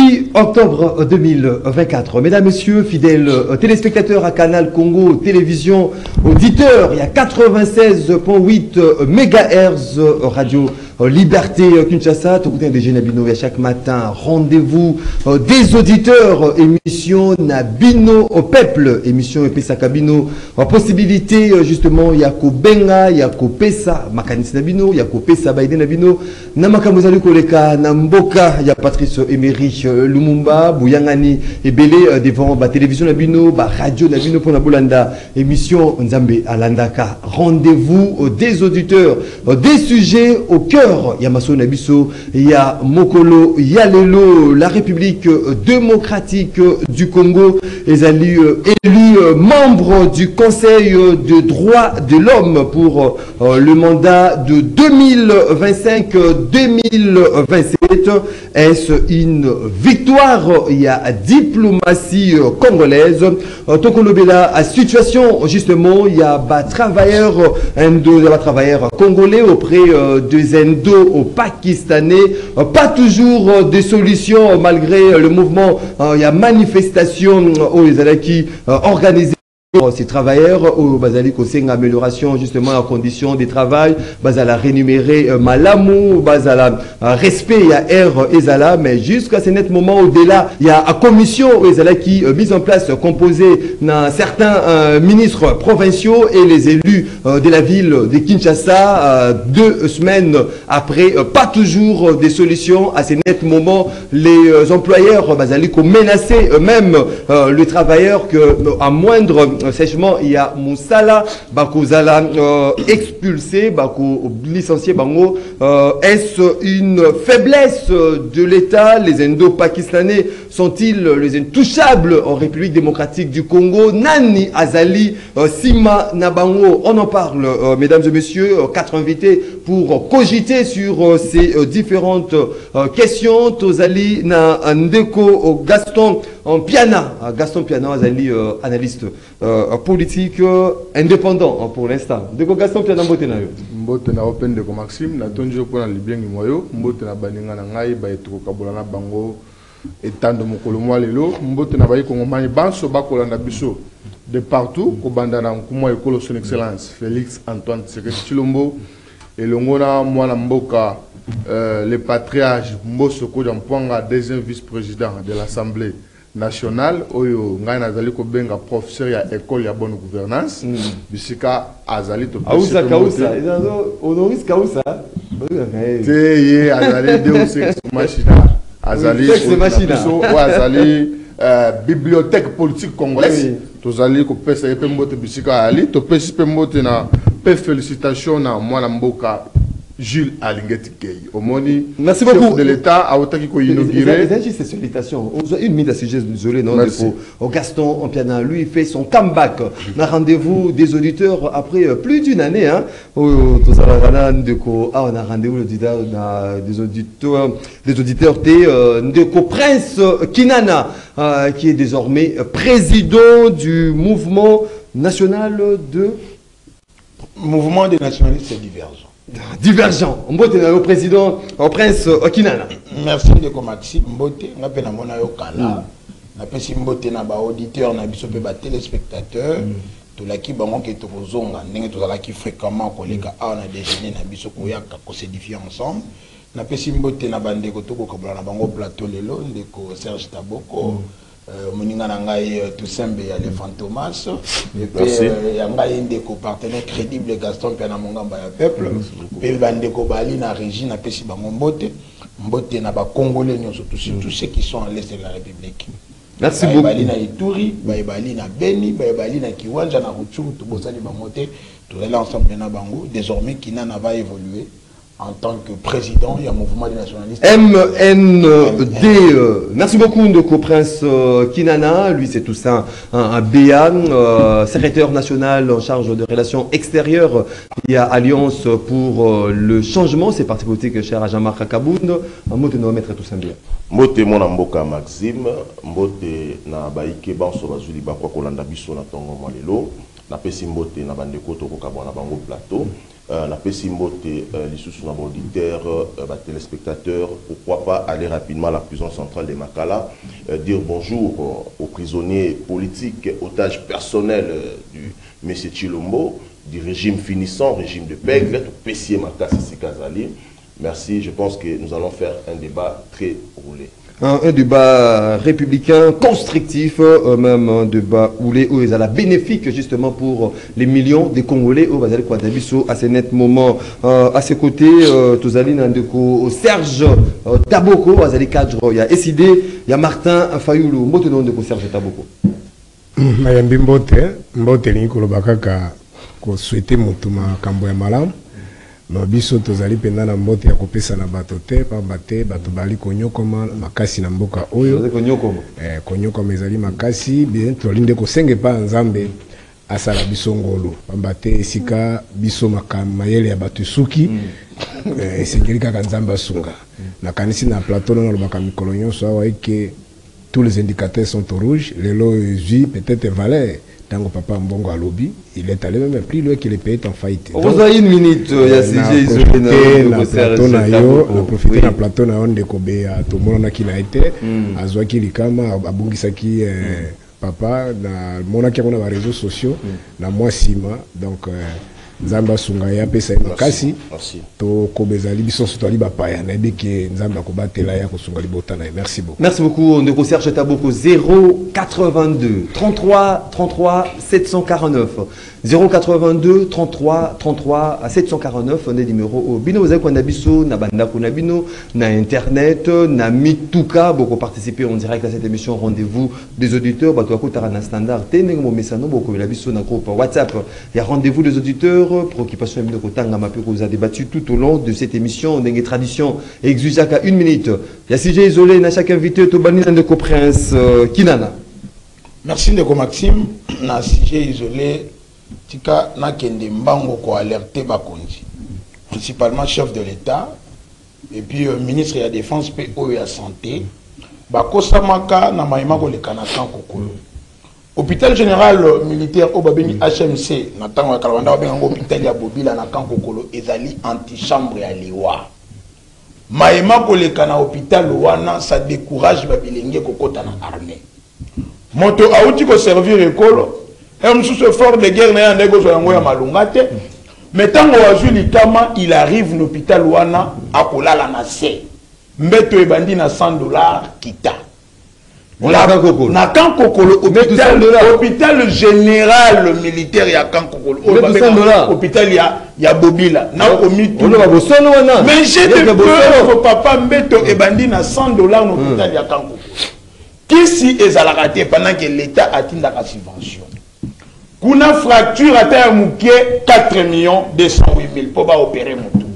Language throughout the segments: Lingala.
8 octobre 2024. Mesdames, Messieurs, fidèles téléspectateurs à Canal Congo Télévision, auditeurs, il y a 96.8 MHz Radio Liberté Kinshasa, tout le des Nabino et chaque matin, rendez-vous des auditeurs, émission Nabino au peuple, émission Epesa Kabino, possibilité justement, Yako Benga, Yako Pesa, Makanis Nabino, Yako Pesa Baïde Nabino, Namakamuzalu Koleka, Namboka, ya Patrice Emery Lumumba, Bouyangani et Belé devant la télévision Nabino, radio Nabino pour Nabolanda, émission Nzambe Alandaka, rendez-vous des auditeurs, des sujets au cœur. Il y a Masso Nabiso, il y a Mokolo, il y a Lelo, la République démocratique du Congo, les élus membres du Conseil de droits de l'homme pour le mandat de 2025-2027. Est-ce une victoire? Il y a diplomatie congolaise. Tokolobela, à situation justement, il y a travailleurs congolais auprès des Indo-Pakistanais. Pas toujours de solutions malgré le mouvement. Il y a manifestation aux qui organisées. Ces travailleurs au Bazali Koseng amélioration justement en conditions de travail, Bazala rémunéré Malamou, Bazala respect il y a R Ezala, mais jusqu'à ce net moment au-delà, il y a une commission Ezala qui mise en place composée d'un certains ministres provinciaux et les élus de la ville de Kinshasa 2 semaines après, pas toujours des solutions à ce net moment. Les employeurs Bazali qui ont menacé eux-mêmes les travailleurs que à moindre sèchement, il y a Moussala, Bakouzala expulsé, Bako licencié Bango. Est-ce une faiblesse de l'État? Les Indo-Pakistanais sont-ils les intouchables en République démocratique du Congo? Nani Azali, Sima Nabango, on en parle, mesdames et messieurs, 4 invités pour cogiter sur ces différentes questions. Tozali na Ndeko Gaston Piana, Azali analyste politique indépendant pour l'instant. Ndeko Gaston Piana mbote na yo. Mbote na open Ndeko Maxime na tonjo ko na libyengi moyo, mbote na baninga na ngai ba etuko kabola na bango etando mokolo mwa lelo, mbote na bayi kongomani banso bakolanda biso de partout ko banda na nkumo ekolo son excellence Félix Antoine Tshisekedi Tshilombo elongo na mwana mboka le patriarche Mbosso Kodjampwanga, deuxième vice-président de l'Assemblée nationale, oyo ngai nazali ko benga professeur ya école ya bonne gouvernance bisika azali to Kausa honoris causa te ye azali deus ex machina azali bibliothèque politique congolaise tozali ko pesa ye pembote bisika ali to pesi pembote na pe félicitations na mwana mboka Jules Alingeti Kei. Omoni, merci beaucoup. De l'État, à Otaki ko inauguré. C'est juste salutations. Une minute à sujet, désolé, non, au Gaston en piano, lui, il fait son comeback. On a rendez-vous des auditeurs après plus d'une année, hein. On a rendez-vous des auditeurs Ndeko Prince Kinana, qui est désormais président du mouvement national de... Mouvement des nationalistes divergents. Divergent. Mbote na président au prince Kinana. Merci de Maxime Mbote, on appelle na yo kala. Na pesi Mbote na ba auditeur na biso pe ba téléspectateur. To la ki bango ke to kozonga ndenge to la ki fréquemment koleka a na déjeuner na biso ko yaka ko s'édifier ensemble. Na pesi Mbote na bande ko to ko kabla na bango plateau lelo ndeko Serge Taboko. Moninga nangai Toussembe ya les Fantomas et puis yangai ndeko partenaire crédible Gaston Piana Mongamba ya peuple pe bandeko bali na régie na pesi bango mbote na ba congolais nyonso tous ceux qui sont à l'est de la République. Merci beaucoup. Bali na Ituri, bali na Beni, bali na Kiwanja na Rutshuru to bosali bangote tout là ensemble na bango désormais Kinana va évoluer en tant que président du mouvement des nationalistes. MND. Merci beaucoup, Ndeko Prince Kinana. Lui, c'est tout ça, un BA, secrétaire national en charge de relations extérieures. Il y a Alliance pour le changement. C'est parti politique cher à Jean-Marc Akabound. Un mot de nous mettre tout ça bien. Mbote mon mboka Maxime, mbote na baike banso bazuli bakwa kolanda biso na tongo malelo. na pesi mbote na bandeko to ko kabona bango plateau na pesi mbote les sous na auditeur ba téléspectateurs, pourquoi pas aller rapidement à la prison centrale de Makala, dire bonjour aux prisonniers politiques, otages personnels du monsieur Chilombo, du régime finissant, régime de Pègre, tout Pessier Makassi Sikazali. Merci, je pense que nous allons faire un débat très roulé. Un débat républicain constructif, même un débat roulé où il a la bénéfique justement pour les millions de Congolais au Bazali Kouadabiso à ce net moment. À ses côtés, Tozali Nandeko, Serge Taboko, Bazali Kadjo, il y a SID, il y a Martin Fayoulou. Mbote non de Serge Taboko. Mayambi mbote linkolo bakaka ko souhaiter mutuma kambo ya malamu. Biso tozali penda na mbote ya kopesa na bato te pa bate bato bali konyokoma makasi na mboka oyo konyokoma ezali makasi bien tolinde kosenge pa nzambe asala biso ngolo pa bate esika biso mayele ya bato suki esengeli kaka nzambe asunga na kanisi na plateau na lobaka mikolo nyonso awa eke tous les indicateurs sont au rouge lelo ezui peut-être valeur. Tango papa Mbongo à lobby, il est allé même plus loin que les pays en faillite. On vous a une minute, il y a CJ isolé na plateau na yo, on a profité na plateau na on de Kobe à tout le monde qui n'a été, à Zouaki Likama, à Bungisaki papa, na mona qui a na réseaux sociaux, na moi Sima, donc Nzamba Sungaya pesa makasi to kobezali biso sotali bapaya na beke Nzamba kobatela ya kosungali botana. Merci beaucoup. Merci beaucoup. On de Serge Taboko 082 33 33 749 082 33 33 749 on est numéro au bino vous avez biso na banda kuna bino na internet na mituka beaucoup participer en direct à cette émission rendez-vous des auditeurs bato akotara na standard teneng mo mesano beaucoup la biso na groupe WhatsApp il y a rendez-vous des auditeurs préoccupation de kotanga mapi que vous a débattu tout au long de cette émission dengue tradition exusaka 1 minute il y a sujet isolé na chaque invité to banina de co prince Kinana. Merci Ndeko Maxime na sujet isolé tika na kende mbango ko alerter bakonzi principalement chef de l'État et puis ministre de la défense pe o ya santé bakosamaka na maima ko lekana kan kokolo hôpital général militaire o babeni HMC na tango ya kalwanda benga hôpital ya Bobila na kan kokolo ezali antichambre ya liwa maima ko lekana hôpital wana ça décourage babilenge kokota na armée moto auti ko servir ekolo sous ce fort de guerre n'a pas de malungate. Mais tant il arrive l'hôpital Wana à Kolala Nase. Mbeto e bandi na $100 kita. Na Kankokolo hôpital général militaire ya Kankokolo. Hôpital ya Bobila. Na omitu. Mais j'ai de peur papa Mbeto e bandi na $100 l'hôpital ya Kankokolo. Qui si ezalakate pendant que l'État atteint la subvention. Kuna fracture à terre mouké 4 208 000 pour opérer mon tout.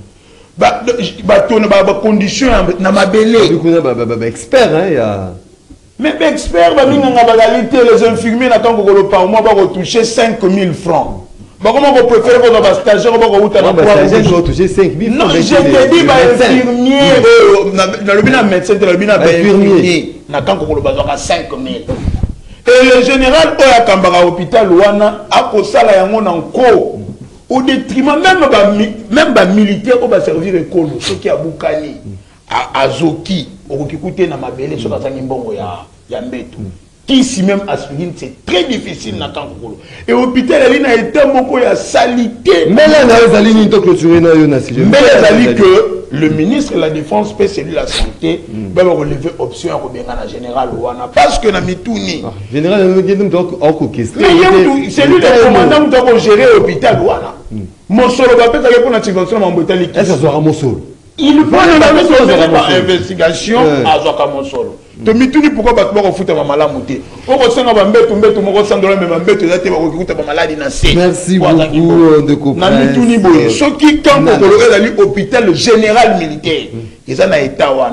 Condition na mabele. Du coup na expert hein ya. Mais expert ba minga ngabagalité les infirmiers na kango ko par mois ba toucher 5 000 francs. Ba comment on préfère ko ba stagiaire ba ko uta na quoi on toucher 5 000 francs. Non, je te dis ba infirmier na le bina médecin de le bina infirmier na kango ko ba 5 000. Et le général Oya Kambara hôpital Wana a posala yango na nko au détriment même ba militaire au ba servir école ce qui a Bukani à Zoki au kikuté na mabele so bazangi mbongo ya mbeto qui si même aspirine c'est très difficile na kankokolo et hôpital ali na été moko ya salité mais là na ezali ni to clôturer na yo na si mais ezali que le ministre de la Défense peut celui de la santé va relever option à combien na général Wana parce que na mituni général donc en question c'est lui le commandant qui doit gérer l'hôpital Wana mon solo va peut-être pour la subvention mon hôpital est-ce que ça sera mon solo il prend une investigation à Zokamo solo. To mituni pourquoi batwa ko futa ba malamu te. Oko senga ba mbeto moko sandola me ba mbeto zate ba ko kuta ba maladi na se. Merci beaucoup de comprendre. Na mituni boye. Soki kanko ko ezali hôpital général militaire. Eza na état wana.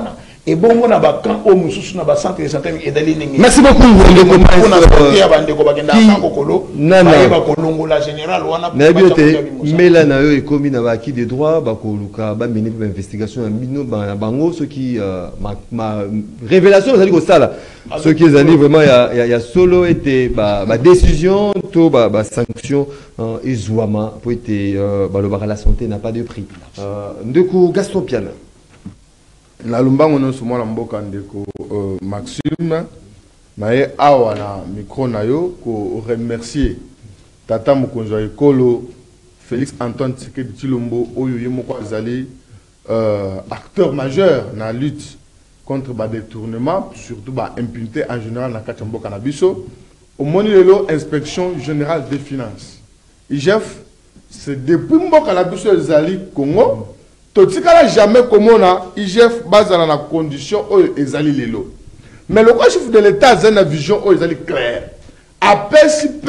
et bon on a ba quand au mususu na ba centre de santé et dali ningi. Merci beaucoup ndeko on a sorti ya bandeko ba kenda ka kokolo ba ba kolongo la général wana na biote mela na yo ekomi na ba qui de droit ba koluka ba mini ba investigation na bino ba bango ce qui ma révélation ça dit que ça ce qui est allé vraiment il y a solo été ba décision to ba sanction ezouama pour été ba le bar la santé n'a pas de prix ndeko Gaston Piana na lumbango no somo na mboka ndeko Maxime na ye awa na micro na yo ko remercier tata mokonzo ekolo Félix Antoine Tshisekedi Tshilombo oyo ye moko azali acteur majeur na lutte contre ba détournement surtout ba impunité en général na kati mboka na biso au moni lelo inspection générale des finances IGF c'est depuis mboka na biso ezali Congo totikala jamais komona IGF bazala na condition oyo ezali lelo mais le chef de l'état a une vision oyo ezali claire APSP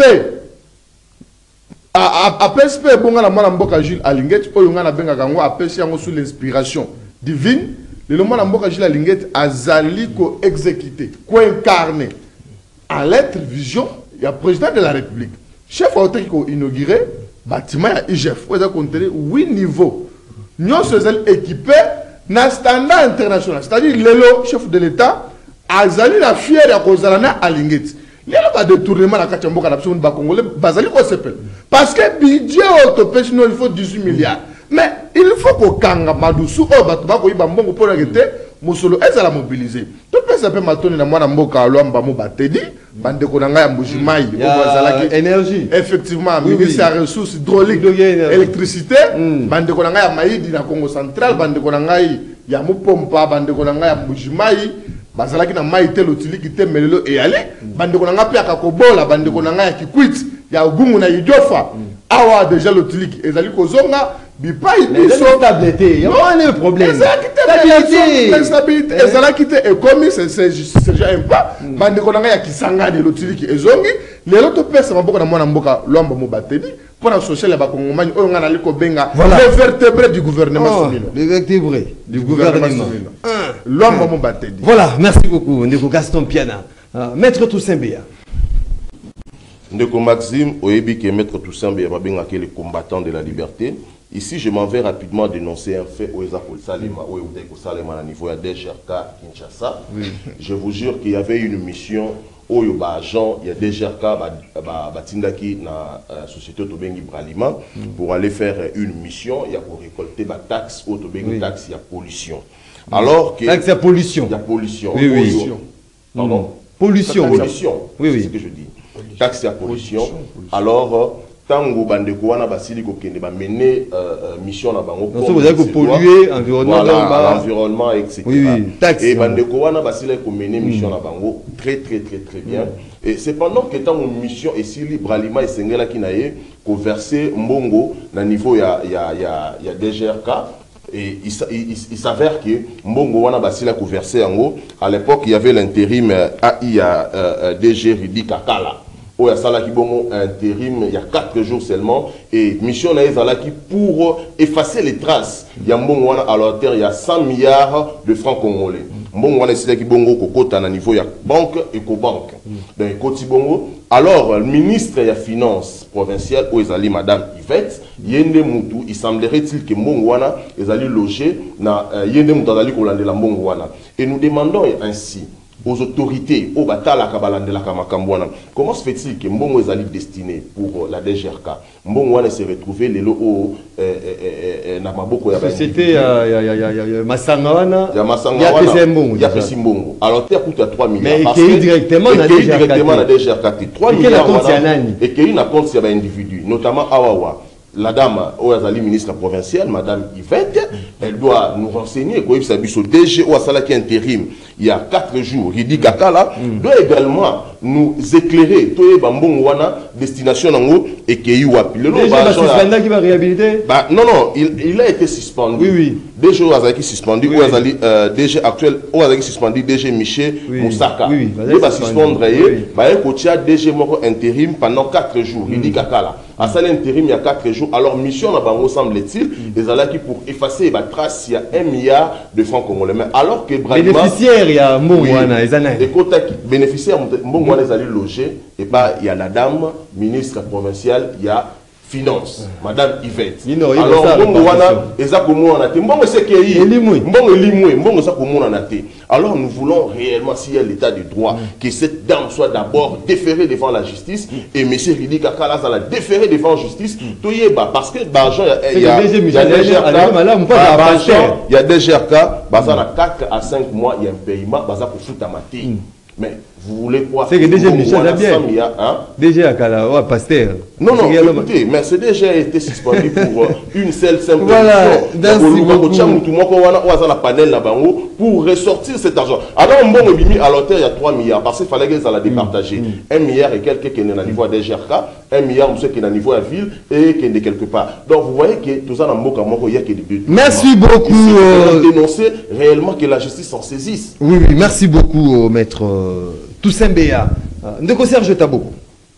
bonga na mwana mboka Jules Alinguet oyo nga na benga kango APSP yango sous l'inspiration divine le mwana mboka Jules Alinguet azali ko exécuter ko incarner en lettre vision ya président de la République chef autorité ko inaugurer bâtiment ya IGF oyo za contenir 8 niveaux. Nous sommes équipés dans standard international. C'est-à-dire, le chef de l'État a zali la fière à Kozalana à Linguet. Il y a pas de détournement à Kachamboka, l'absolu de Congolais, Bazali Kosepel. Parce que budget autopée, sinon il faut 18 milliards. Mais il faut que Kanga Madoussou, Batubako, Ibambongo pour arrêter, Moussolo, elle a mobilisé. Tout le monde s'appelle Matoni, la moine Mboka, Alouamba, Batedi, Bande Konanga, Moujimaï, énergie. Effectivement, ministre des ressources hydrauliques, électricité, Bande Konanga, Maïdi, na Congo central, Bande Konanga, Yamupompa, Bande Konanga, Moujimaï, Bazalaki na Maïté, l'Otili, qui était Melelo et allé, Bande Konanga, Pia Kobola, Bande Konanga, qui quitte, Yagungu na Idiofa, Awa déjà l'Otili, et Zali Kozonga, mais stabilité, il y a pas de problème. L'instabilité, et comme c'est déjà un pas, bande konanga ya kisanga de l'otili qui ezongi, les autres personnes beaucoup na mona mboka lomba mo bateli pour la social ya bakongomani oyo ngana liko benga les vertébrés du gouvernement somilo. Les vertébrés du gouvernement. Lomba mo bateli. Voilà, merci beaucoup ndeko Gaston Piana. Maître Toussaint Beya. Ndeko Maxime oyebi ke Maître Toussaint Beya babenga ke les combattants de la liberté. Ici, je m'en vais rapidement dénoncer un fait au Salima, au niveau de DGRK Kinshasa. Oui. Je vous jure qu'il y avait une mission au agent, il y a DGRK Batindaki na société Tobengi Bralima pour aller faire une mission, il y a pour récolter des taxes au Tobengi taxes, il y a pollution. Alors que taxe à pollution. Il y a pollution. Oui, oui. Pardon. Pollution. Pollution. Oui, oui. C'est ce que je dis. Taxe à pollution. Alors tango bandeko wana basili ko kende ba mener mission na bango pour vous avez polluer environnement l'environnement etc. Oui, et bandeko wana basili ko mener mission na bango très bien et cependant que tango mission et si libre aliment et sengela kinaye ko verser mbongo na niveau ya DGRK et il s'avère que mbongo wana basili ko verser yango à l'époque il y avait l'intérim AI DG Ridi Kakala. Il y a Salaki Bongo intérim, il y a 4 jours seulement. Et mission Naïzalaki pour effacer les traces. Il y a Mbongo à la terre, il y a 100 milliards de francs congolais. Mbongo a Salaki Bongo Kokota à niveau, il y a banque et co-banque. Donc, Koti Bongo. Alors, le ministre de la Finance provinciale, Oezali, Madame Yvette, Yende Moutou, il semblerait-il que Mbongo wana est logé dans Yende Moutou Kolande la Mbongo wana. Et nous demandons ainsi aux autorités, aux Batala Kabalande la Kamakambouana. Comment se fait-il que Mbongo est destiné pour la DGRK? Mbongo s'est retrouvé les lots Namaboko ya société Masangawana. Il y a Masangawana. Il y a Mbongo. Alors, tu as 3 milliards. Mais qui est directement dans la DGRK. 3 milliards. Et qui est une compte sur l'individu, notamment Awawa. La dame, Oazali, ministre provinciale, Madame Yvette, elle doit nous renseigner, quoi, il s'agit de DG Ouassala qui est intérim, il y a 4 jours, Ridi Kakala, doit également nous éclairer, Toye Bambong Wana, destination et qui est wapi. Le déjà suspendu qui va réhabiliter. Bah non non, il a été suspendu. Oui oui. DG Ouazaki suspendu, ou Azali DG actuel, ou Azaki suspendu DG Miché Moussaka. Oui, il va suspendre bah un coach DG moko intérim pendant 4 jours. Il dit Kakala. À ça l'intérim il y a 4 jours. Alors mission na bango semble-t-il, les alaki pour effacer la trace il y a 1 milliard de francs congolais. Mais alors que bénéficiaire il y a Mbongwana et côté bénéficiaire Mbongwana les allés loger et bah il y a la dame ministre provinciale, il y a finance, Madame Yvette. Alors, alors nous voulons réellement, s'il y a l'état de droit, que cette dame soit d'abord déférée devant la justice et M. Ridi Kakala a déféré devant la justice. Parce que il y a des GRK, 4 à 5 mois, il y a un paiement, pour foutre à mater. Mais vous voulez quoi? C'est que déjà Michel a bien. Déjà Akala, pasteur. Non, non, écoutez, mais ce déjà a été suspendu pour une seule simple voilà, pour ressortir cet argent. Alors, on a mis à l'hôtel, il y a 3 milliards, parce qu'il fallait qu'ils la départager. 1 milliard et quelques qui est au niveau des GRK, 1 milliard qui est au niveau de la ville et qui est quelque part. Donc, vous voyez que tout ça, il y a que des. Merci beaucoup. Dénoncer réellement que la justice s'en saisisse. Oui, oui, merci beaucoup, maître Toussaint Béa. Ndeko Serge Taboko.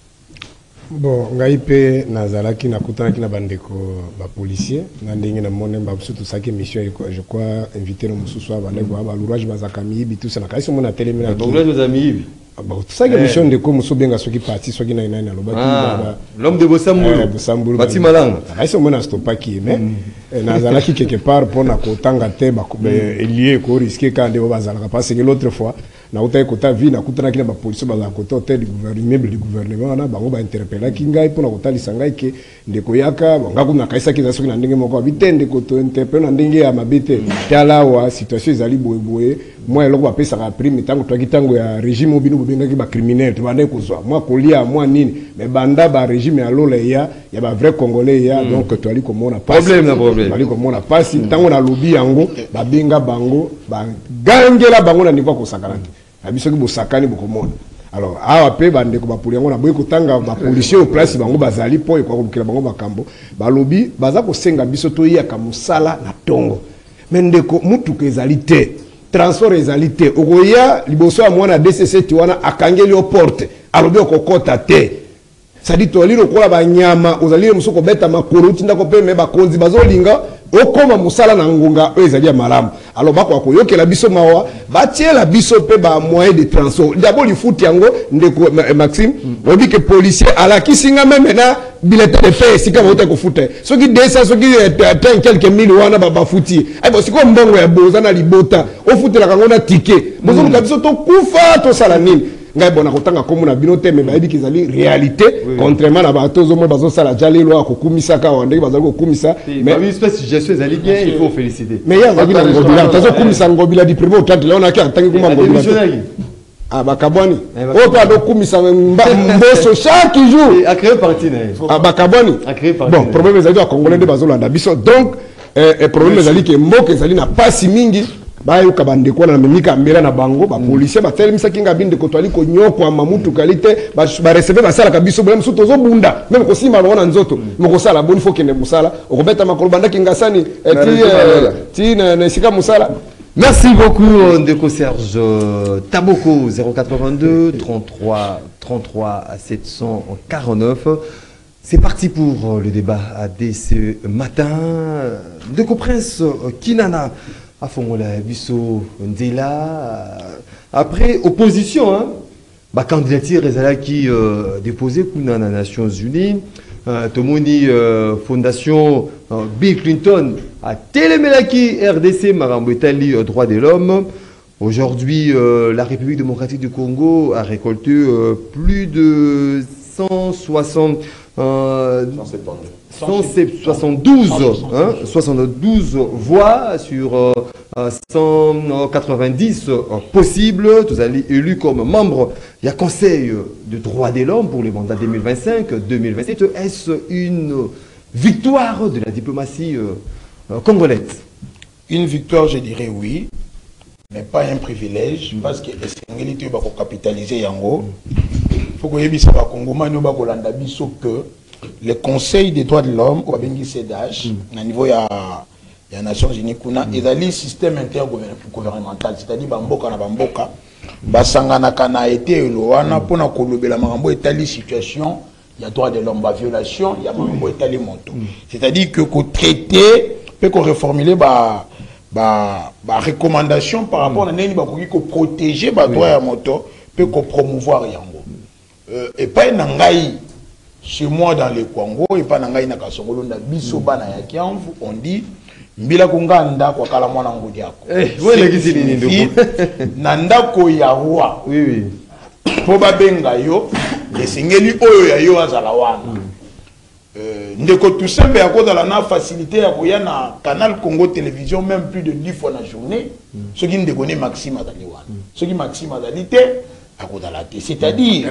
Bon, ngai pe nazalaki nakutanaki na bandeko ba policier na ndenge na mone ba surtout ça que mission je crois inviter le mususu ba ndeko ba l'ouvrage bazakami bitu ça na kasi mona telemina donc là nos amis bon ça que mission de ko musu benga soki parti soki na ina lo ba l'homme de Bosambulu bati malanga kasi mona stopaki mais nazalaki quelque part pour na kotanga te ba lié ko risquer quand de bazalaka parce que l'autre fois na uta ekota vi na kutana kina ba police ba za kota hôtel du gouvernement na bango ba interpeller kingai pona kotalisa ngai ke ndeko yaka ngaku na kaisa kiza soki na ndenge moko bitende ko to interpeller na ndenge ya mabete tala wa situation ezali boye moi eloko ba pesa ka prime tango to kitango ya régime obino bobenga ki ba criminel to bande ko zwa moi kolia moi nini mais banda ba régime ya lole ya ba vrai congolais ya donc to ali ko mona pas problème ali ko mona pas tango na lobi yango ba benga bango ba gangela bango na niveau ko sakana abiso ki bosakani bokomona alors awa pe bande ko bapuli yango na boye kotanga ba policier au place bango bazali po ko kokela bango bakambo balobi baza ko senga biso to yaka musala na tongo mendeko mutuka ezali te transport ezali te okoya liboso ya mwana DCC tiwana akangeli o porte alobi okokota te sadi to lilo kola banyama ozali musoko beta makolo tinda ko pe me bakonzi bazolinga okoma musala na ngonga ezali ya malamu alors bako koyokela biso mawa batiela biso pe ba moyen de transport d'abord il faut yango ndeko Maxime on dit que policier ala kisinga même na billet de paix sika ba ko fute soki 200 soki atteint quelques mille wana ba futi ay bo siko mbongo ya boza na libota o futela kango na ticket bozo ka biso to kufa to sala nini ngai bona kotanga komo na bino te me ba yebi kizali réalité contrairement na bato zo mo bazo sala jali lo akokumisa ka wande bazali ko kumisa mais espèce gestion ezali bien il faut féliciter mais ya ngobila ngobila tazo kumisa ngobila di primo tante leona ki atangi kuma ngobila ah bakabwani o pa do kumisa mboso chaque jour a créé parti na ah bakabwani bon problème ezali a congolais de bazolanda biso donc problème ezali ke mboka ezali na pasi mingi bayoka bandeko na memika mbela na bango ba policier ba telemisa kinga binde ko twali ko nyoko mamutu kalite ba recevoir ba sala kabiso bela musu tozo bunda même ko sima na nzoto moko sala boni faut kende musala okobeta makolo banda kinga sani ti na sika musala. Merci beaucoup Ndeko Serge Taboko 082 33 33 749. C'est parti pour le débat dès ce matin. Ndeko Prince Kinana à Fongola Bisso Ndela après opposition hein ba candidature qui déposé kuna na Nations Unies Tomoni fondation Bill Clinton a télémelaki RDC Marambo Etali droits de l'homme. Aujourd'hui la République démocratique du Congo a récolté plus de 172 voix sur 190 possibles. Tous allés élus comme membres. Il y a Conseil de droits de l'homme pour le mandat 2025-2027. Est-ce une victoire de la diplomatie congolaise? Une victoire, je dirais oui, mais pas un privilège, parce que l'Esengeli va capitaliser Yango. Il faut que les Congomais ne soient que le Conseil des droits de l'homme, ou bien CEDH, au niveau il y a les Nations Unies, il y a un système intergouvernemental, c'est-à-dire Bamboka na Bamboka, Basangana kana été loana pour na kolobela marambo etali situation, il y a droit de l'homme, la violation, il y a marambo etali monto. C'est-à-dire que qu'on traiter, peut qu'on reformuler recommandation par rapport à neni ba ko protéger ba droit ya moto, peut qu'on promouvoir yango. Et pas nangai chez moi dans le Congo et pas nangai na Kasongolo na biso bana ya Kiamvu, on dit mbila kunganda kwa kala mwana ngudi yako. Wele kisi nini ndoko. Nandako ya roi. Oui oui. Po babenga yo, esengeli oyo ya yo azala wana. Ndeko tout simple ya koza la na facilité ya koya na Canal Congo Télévision même plus de 10 fois na journée. Ce qui ndeko ne Maxime azali wana. Ce qui Maxime azali te akoza la te. C'est-à-dire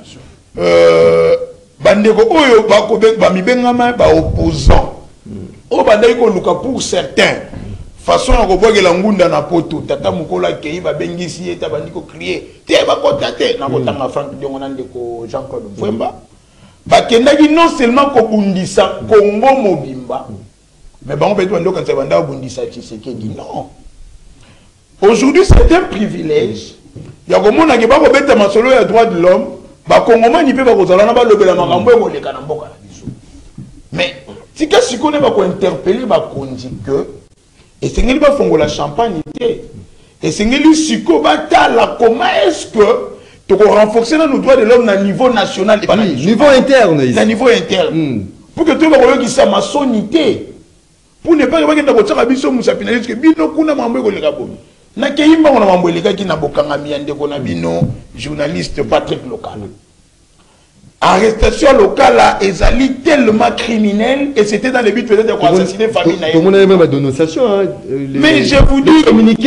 bandeko oyo ba mibengama ba opposant. O bandai ko luka pour certains façon ya kobwakela ngunda na poto tata mukola kei ba bengisi eta bandiko crier te ba kota te na kotanga Frank Diongo na ndeko Jean-Claude Mfwemba bakendaki non seulement kobundisa Congo mobimba mais bango peto ndo kanza banda bundisa Tshisekedi non. Aujourd'hui c'est un privilège ya komona ke ba ko beta masolo ya droit de l'homme ba kongomani pe ba kozala na ba lobela makambo e koleka na mboka na biso mais si si on va interpeller que et c'est qu'il va faire la champagne et c'est qu'il siko batala comment est-ce que tu vas renforcer nos droits de l'homme à niveau national et pas niveau interne à niveau interne pour que tu vas voir qui sa maçonnité pour ne pas que tu vas biso musapinaliste que bino kuna mambo ko leka bomi na keimba on mambo leka ki na bokanga miande ko na bino journaliste Patrick Local. Arrestation locale est tellement criminelle et c'était dans le but peut-être de assassiner famille. Tout le monde a même la dénonciation. Mais je vous dis, communiqué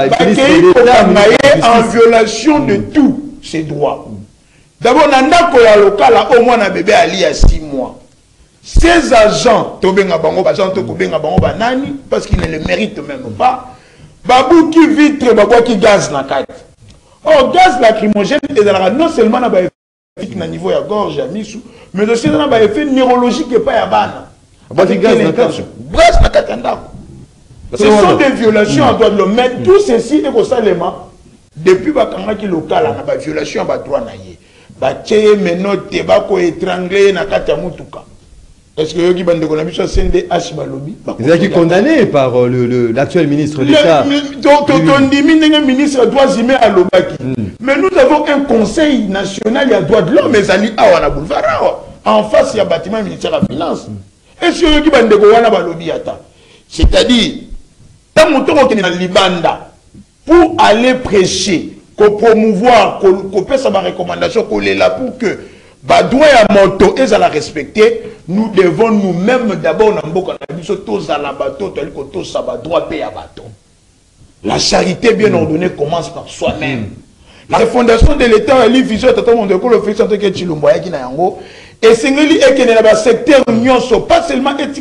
en violation de tous ses droits. D'abord, dans le local, au moins un bébé Ali à 6 mois. Ces agents, parce qu'ils ne le méritent même pas, babou qui vitre, babou qui gaz na carte. Or, gaz lacrymogène est non seulement dans na niveau ya gorge ya misu mais aussi dans un effet neurologique et pas ya bana ce sont des violations en droit de l'homme mais tout ceci est constamment depuis bakangaki local na ba violation ba droit na ye ba tcheye menote ba ko étrangler na kati ya mutuka. Est-ce que yoki bande ko na biso CNDH balobi ils ont été condamnés par l'actuel ministre d'État. Le ministre droits humains à Lobaki. Mais nous avons un conseil national à droits de l'homme mais ali awana boulevard en face il y a bâtiment ministère de la finance. Est-ce que yoki bande ko wana balobi ata c'est-à-dire dans mon tour na libanda pour aller prêcher ko promouvoir ko pesa ba recommandation ko là pour que ba droit ya moto et à la respecter. Nous devons nous-mêmes d'abord la charité bien ordonnée commence par soi-même. La refondation de l'État est l'vision de tout le monde et c'est le secteur pas seulement éthique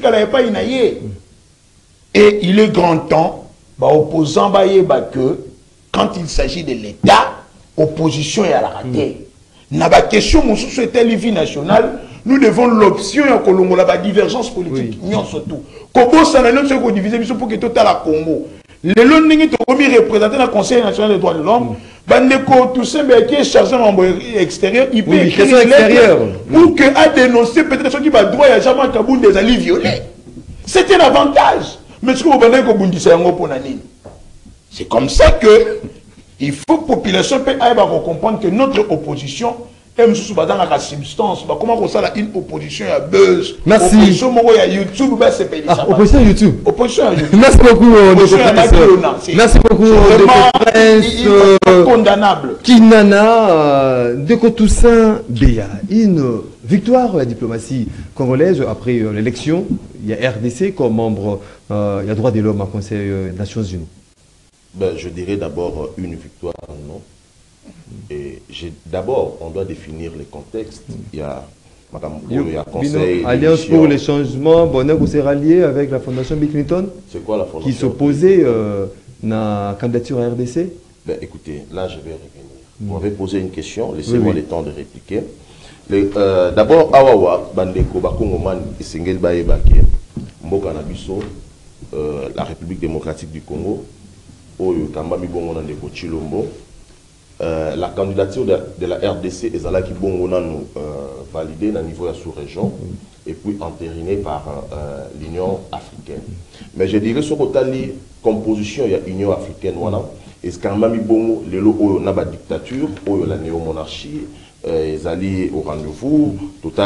et il est grand temps opposant que quand il s'agit de l'État opposition est à la raté. Na ba question mon société vie nationale nous devons l'option ya kolongo la divergence politique surtout kobo sana non se ko diviser biso pour que total la Congo le long ningi to komi représenter le Conseil national des droits de l'homme bande ko tout simple qui est chargé membre extérieur il peut écrire pour que a dénoncer peut-être ceux qui va droit ya jamais Kaboun des alliés violés. C'est un avantage mais ce que vous bande ko bundisa yango pona nini. C'est comme ça que il faut que la population puisse comprendre que notre opposition est dans la substance. Comment on a une opposition à buzz. Merci. Opposition à YouTube. Opposition à YouTube. Opposition à YouTube. Merci beaucoup. Merci beaucoup. Condamnable. Kinana Ndeko Toussaint Beya. Une victoire de la diplomatie congolaise après l'élection. Il y a RDC comme membre. Il y a droit de l'homme au Conseil des Nations Unies. Ben, je dirais d'abord une victoire, non. Et d'abord, on doit définir les contextes. Il y a Conseil. Alliance pour les changements, bonheur vous s'est rallié avec la Fondation Bill Clinton. C'est quoi la fondation qui s'opposait à la candidature à RDC. Ben, écoutez, là je vais revenir. Vous m'avez posé une question, laissez-moi le temps de répliquer. D'abord, Awawa, Bandeko, Bakongoman, Isengel Baebake, Mboka Nabiso, la République démocratique du Congo, Oyo Kambami Bongo Nandeko Chilombo, la candidature de la RDC est là qui Bongo nous validée au niveau de la sous-région et puis entérinée par l'Union africaine. Mais je dirais sur la composition, il y a l'Union africaine, voilà. Et ce Kambami Bongo, les lots na ba dictature, la néomonarchie, ils allaient au rendez-vous,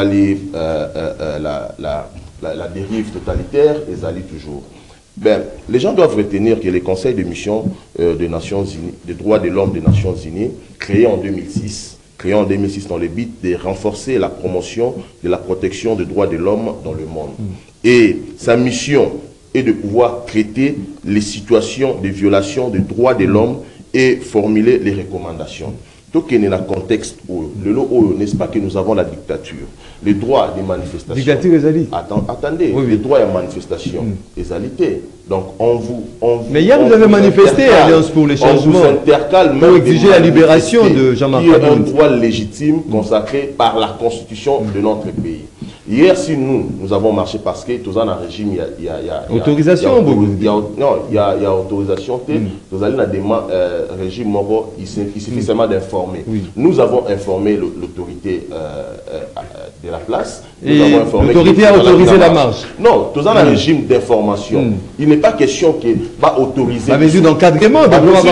la dérive totalitaire, ils allaient toujours. Ben, les gens doivent retenir que les conseils de mission des Nations Unies, des droits de l'homme des Nations Unies, créés en 2006 dans le but de renforcer la promotion de la protection des droits de l'homme dans le monde. Et sa mission est de pouvoir traiter les situations de violation des droits de l'homme et formuler les recommandations. Donc, il y a un contexte où, n'est-ce pas que nous avons la dictature, les droits des manifestations. Dictature et attendez, oui. Les droits de manifestation et alité. Donc, on vous. Mais hier, vous avez manifesté, Alliance pour les changements. On vous intercale même pour exiger la libération de Jean-Marc Qui est un droit légitime consacré par la Constitution de notre pays. Hier, si nous avons marché parce que tout ça dans un régime, il y a autorisation. Il y a autorisation. Nous allons dans un régime, il suffit seulement d'informer. Oui. Nous avons informé l'autorité de la place. L'autorité a autorisé la marche. Non, tout ça dans un régime d'information. Il n'est pas question que va autoriser. La mesure d'encadrement,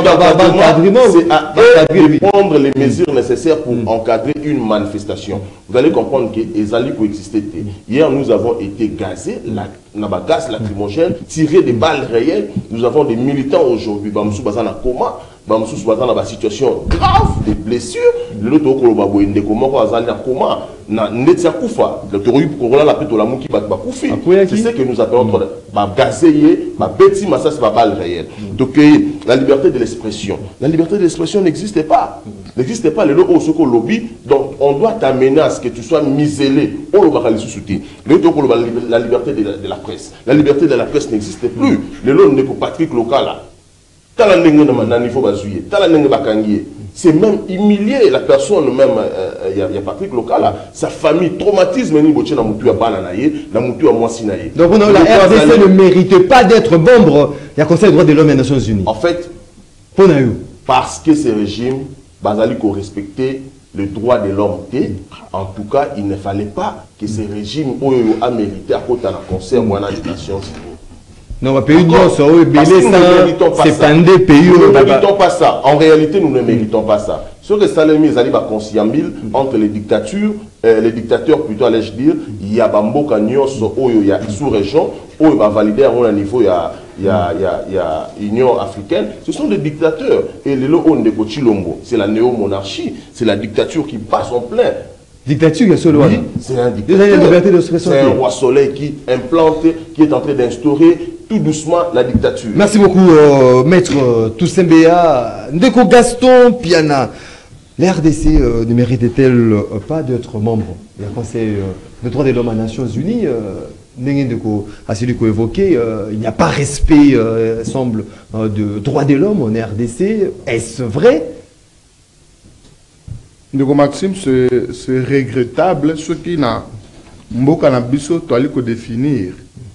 c'est prendre les mesures nécessaires pour encadrer une manifestation. Vous allez comprendre que les alliés pour exister. Hier, nous avons été gazés, la gaz lacrymogène, tiré des balles réelles. Nous avons des militants aujourd'hui. Bamsou Bazan a coma, Bamsou Bazan a une situation grave, des blessures. Le lot de Koloba de Komoko Azali a coma, na Netia Koufa, le Toru Korola la Petola Mouki Bakoufi. C'est ce que nous appelons gazé, Betty Massas, balle réelle. Donc, la liberté de l'expression. La liberté de l'expression n'existe pas. N'existe pas le lobby. Donc, on doit t'amener à ce que tu sois miselé. La liberté de la presse. La liberté de la presse n'existe plus. Le lot n'est que Patrick Lokala. C'est même humilier la personne, même, il y a Patrick Lokala, sa famille, traumatisme, donc la RDC ne mérite pas d'être membre du Conseil des droits de l'homme des Nations Unies. En fait, parce que ce régime, Bazaliko respectait le droit de l'homme. En tout cas, il ne fallait pas que ce régime a mérité à côté d'un concert ou des Nations Unies. Non, ma pays c'est pas des pays. Nous ne méritons pas ça. En réalité, nous ne méritons pas ça. Ce que Salemi Zali va conciliambil entre les dictatures, les dictateurs plutôt, allais-je dire, il y a Bamboka Nyos, il y a sous-région, il va valider à un niveau, il y a Union africaine. Ce sont des dictateurs. Et les lots de Chilombo, c'est la néo-monarchie, c'est la dictature qui passe en plein. Dictature, il y a ce oui, c'est un dictateur. C'est un roi soleil qui implante, qui est en train d'instaurer tout doucement la dictature. Merci beaucoup, maître Toussembeya. Ndeko Gaston Piana. La RDC ne mérite-t-elle pas d'être membre du Conseil des droits de l'homme des Nations Unies? À celui qu'on évoquait, il n'y a pas respect, semble, de droits de l'homme en RDC. Est-ce vrai? Ndeko Maxime, c'est regrettable. Ce qui n'a pas de définir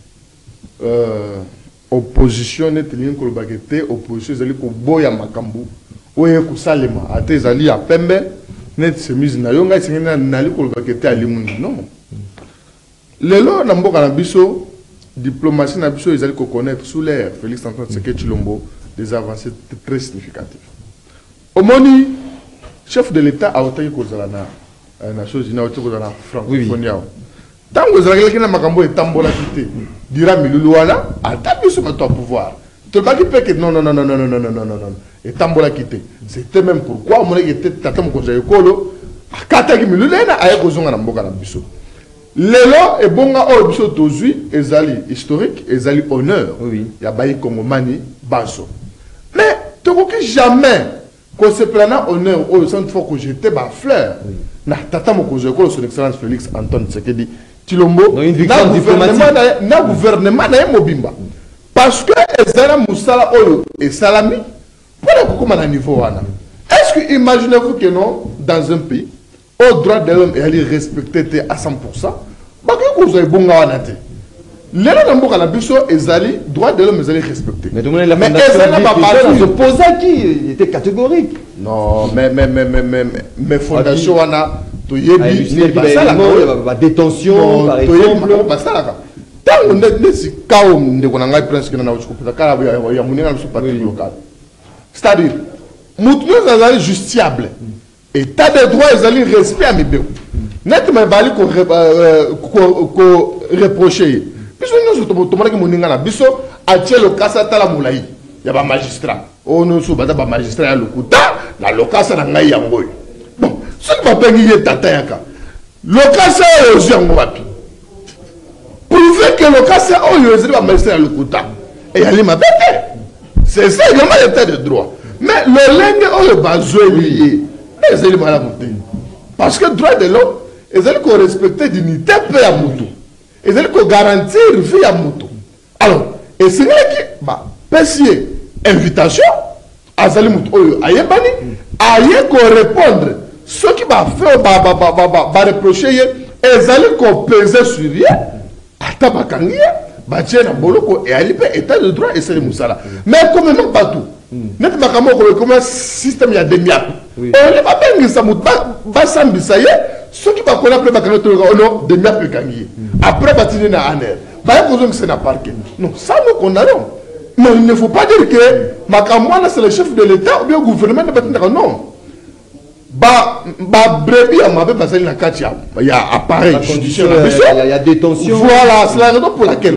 opposition n'est opposition zali ko boya makambu oye ko salema ate zali ya pembe net chemise na yo ngai singena nali ko bakete ali mundi non lelo na mboka na biso diplomatie na biso ezali ko connaître sous l'ère Félix Antoine Tshisekedi Tshilombo des avancées très significatives. Omoni chef de l'État a otaki ko zala na Nations Unies a otaki ko zala na francophonie. Tango ezalaki na makambo etambola kité dira milulu wana atabi sur notre pouvoir te baki peke non etambola kité c'était même pourquoi on était tata mokonza ekolo akataki milulu na aye kozonga na mboka na biso lelo ebonga o biso tozui ezali historique ezali honneur ya bayi kongomani baso mais tokoki jamais qu'on se plana honneur au centre faut que j'étais ba fleur na tata mokonza ekolo son excellence Félix Antoine Tshisekedi Tshilombo na gouvernement na mobimba parce que ezala musala oyo et salami pour le kokoma na niveau wana est-ce Est-ce que imaginez-vous que non, dans un pays, au droit de l'homme est respecté à 100%, bah que vous avez bon à nater. Les gens qui ont biso ezali droit de l'homme ezali respecté. Mais demandez la fondation s'opposa qui était catégorique. Non, mais fondation wana to yebi ni la détention par exemple. Tant on est si kao ndeko na ngai prince kina na uchukupita kala ya munenga na supatri local. C'est-à-dire mutu ezali justiable. État de droit ezali respect à mibeko. Net mais bali ko reprocher. Biso nyonso tomonaki moninga na biso atie lokasa tala molai ya ba magistrat ono so bata ba magistrat ya lokuta na lokasa na ngai yango bon soki bapengi ye tata yaka lokasa oyo ozwi yango wapi prouver que lokasa oyo ezali ba magistrat ya lokuta eyali mabe te c'est ça également l'état de droit mais lolenge oyo bazweli ye ezali malamu te parce que droit de l'homme ezali ko respecter dignité pe ya mutu. Et c'est que garantir vie à moto. Alors, et c'est là qui bah pessier invitation à Zali Mouto aye bani aye ko répondre ce qui va faire va reprocher et Zali ko peser sur lui ata bakangi ba tiena boloko et ali pe état de droit et c'est musala. Mais comme non pas tout. Net makamo ko comme système ya demiap. On les va bengi sa moto ba sambisa ye ce qui va connaître bakangi to no demiap kangi. Après, bâtir une année. C'est un parquet. Non, ça nous condamnons. Mais il ne faut pas dire que Makamwana c'est le chef de l'État ou bien le gouvernement de bâtir. Non. Brebis à ma bébé, il y a appareil judiciaire. Il y a détention. Voilà, c'est la raison pour laquelle.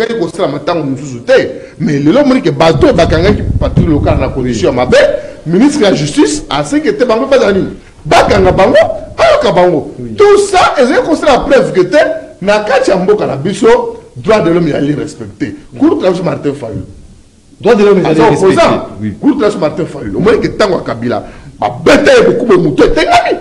Mais le l'homme qui bateau, qui patrouille local dans la condition, ma bébé, ministre de la Justice, a ce qui était bango pas d'année. Bakanga bango, ayoka bango. Tout ça, est considéré la preuve que t'es. Na kati ya mboka na biso droit de l'homme yali respecté. Cour de Martin Fayulu. Droit de l'homme yali respecté. Oui. Cour de Martin Fayulu. Au moins que tango Kabila ba bête beaucoup de moutons tengami.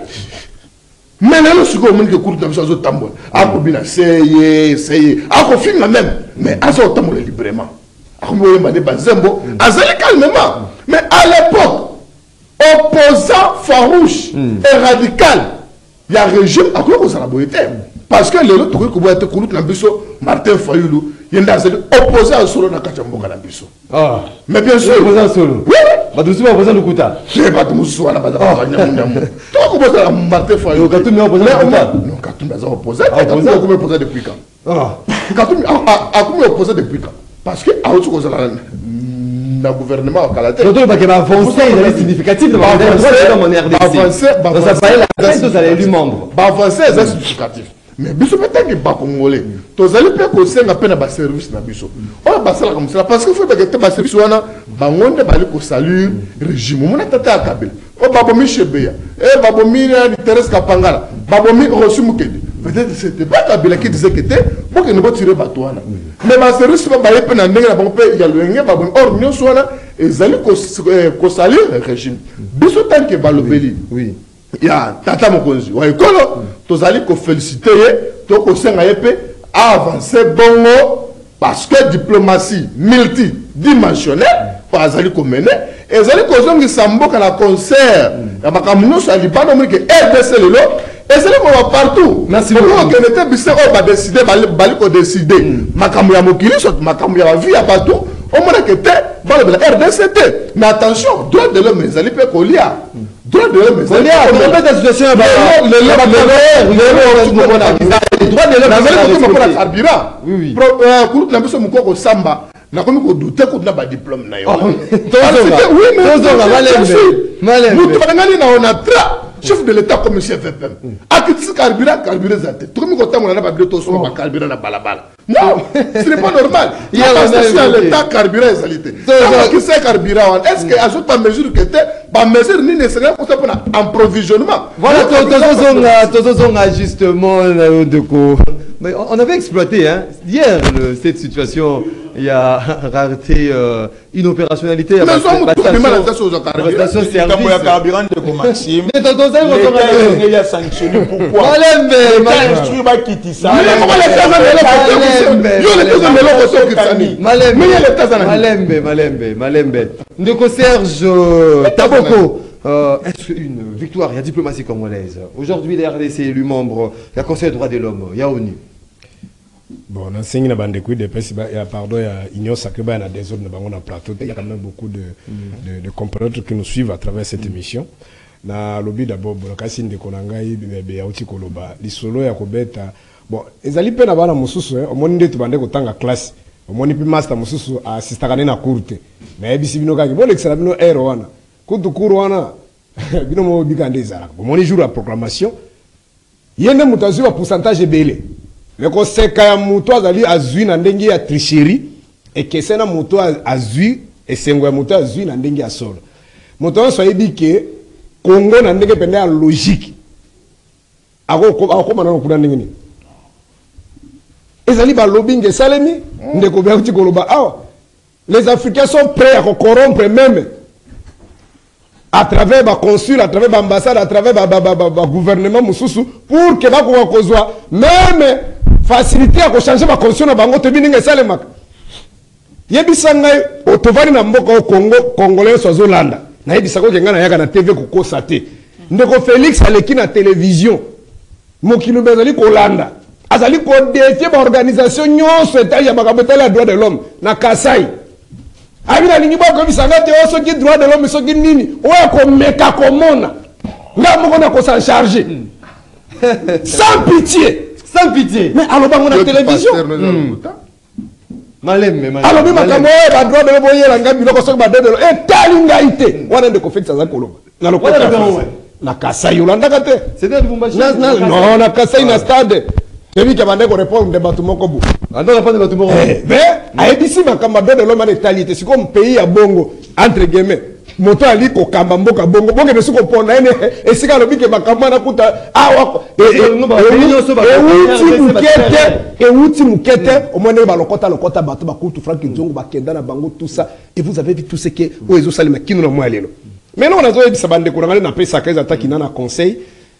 Mais là le second monde que cour de biso zo tambo. Ako bina seye. Ako finga même. Mais azo tambo librement. Ako moye mane bazembo, azali calmement. Mais à l'époque opposant farouche et radical, il y a régime à quoi ça la boyete. Parce que les autres trucs qui être connu dans biso Martin Fayulu, il y a opposé à solo na kachamboka na biso. Ah, mais bien sûr opposé à solo. Oui. Badusu opposé à Lukuta. C'est pas tout musu wana baza nyamunyamu. Toi opposé à Martin Fayulu. Katumbi opposé à Lukuta. Non, Katumbi a opposé. Katumbi a opposé depuis quand? Ah. Katumbi a opposé depuis quand? Parce que a autre chose na gouvernement au Canada. Donc il va avancer, il est significatif de avancer dans sa paille la tête aux allés lui membre. Avancer c'est significatif. Mais biso peut-être que pas congolais. Tous allez pas qu'on s'en appelle à service na biso. On va ça comme ça parce que faut que tu bas service wana bangonde bali ko salut régime. Mon tata akabel. O babomi chebeya. Babomi ni Thérèse Kapangala. Babomi reçu Mukedi. Peut-être c'était pas Kabila qui disait que t'es pour que ne pas tirer batouana. Mais ma service pas bailler pena ndenge na bango il y a le ngé babomi or nyo swana ezali ko salut régime. Biso tant que balobeli. Oui. Ya tata mokonzi wa ekolo tozali ko féliciter to ko senga yepe avancer bongo parce que diplomatie multidimensionnelle azali ko mener ezali ko zongi samboka na concert ya makamuno sa libano mike RDC lelo ezali ko partout merci beaucoup que n'était bise o ba décider bali ko décider makamu ya mokili so makamu ya vie ya partout au moins que te ba le RDC te mais attention droit de l'homme ezali pe ko lia droit de l'homme ezali on peut situation ba le droit de l'homme pour la carburant oui pour na biso mukoko samba na komi ko douter ko na ba diplôme na yo oui mais mutu ngani na on a tra chef de l'état comme chef FPM akitsi carburant zate to komi ko tango na ba bileto so ba carburant na balabala non ce n'est pas normal il y a l'état carburant ezalité qui c'est carburant est-ce que ajoute pas mesure que te ba mesure ni nécessaire pour ça pour approvisionnement voilà tozozonga justement de ko mais on avait exploité hein hier cette situation. Il y a rareté, inopérationnalité. Mais prestation service. Il y a carburant de Maxime. Mais il y a sanctionné. Pourquoi? Malembe. Ndeko Serge Taboko. Est-ce une victoire, il y a diplomatie congolaise. Aujourd'hui, la RDC est élu membre du Conseil des droits de l'homme, il y a ONU. Bon, on enseigne la bande de couilles de presse, il y a pardon, il y a Union Sacrée, il y a des autres dans le plateau. Il y a quand même beaucoup de compatriotes qui nous suivent à travers cette émission. Na lobby d'abord, bon, kasi de konangai, bébé, auti koloba, li solo ya kobeta. Bon, ezali pe na bana mususu, au moins nde tubande ko tanga classe. Au moins pi master mususu assistant na courte. Mais bisi bino kaki, bon l'excellent bino ero wana. Kutu kuru wana. Bino mo bikande zara. Bon, mon jour la proclamation. Yende mutazu wa pourcentage belé. Mais quand c'est quand muto azali azui na ndenge ya tricherie et que c'est na muto azui et c'est ngwa muto azui na ndenge ya solo. Muto so yebi ke Congo na ndenge pende ya logique. Ako manano kuna ndenge ni. Ezali ba lobbying salemi ndeko bya kuti koloba awa. Les Africains sont prêts à corrompre même à travers ba consul, à travers ba ambassade, à travers ba gouvernement mususu pour que ba ko kozwa même facilité à changer ma constitution na bango te bininga salema. Yebisa ngai otovani na mboka o Congo congolais sozolanda. Na yebisa ko kenga na yaka na TV ko kosa te. Ndeko Félix aleki na télévision. Mokilo bezali ko landa. Azali ko défier ba organisation nyonso etage ya bakabetala ya droit de l'homme na Kasai. Abina lingi ba ko bisanga te oso ki droit de l'homme so ki nini. Oya ko meka ko mona. Nga moko na ko s'en charger. Sans pitié. Sans pitié. Mais alors bango na télévision. Malem. Alors même quand ba droit de l'homme yela nga biloko so ba droit de l'homme et talingaité. Wana ndeko Félix aza koloba. Na lokota na Kasai Yolanda kate. C'était Lubumbashi. Non, na Kasai na stade. Ebi ke bande ko répondre de batu moko bu. Ando pas de batu moko. Mais ayebisi makamba de l'homme en Italie, c'est comme pays à bongo entre guillemets. Moto ali ko kamba mboka bongo bongo besu ko pona ene esika lobi ke makamba na kuta awa uti mukete au moins ba lokota batu bakutu Frank Nzongo bakenda na bango tout ça et vous avez vu tout ce que oezo salima kinu na mwa lelo. Maintenant on a zoé bisabande ko ngale na pesa kaza ataki na conseil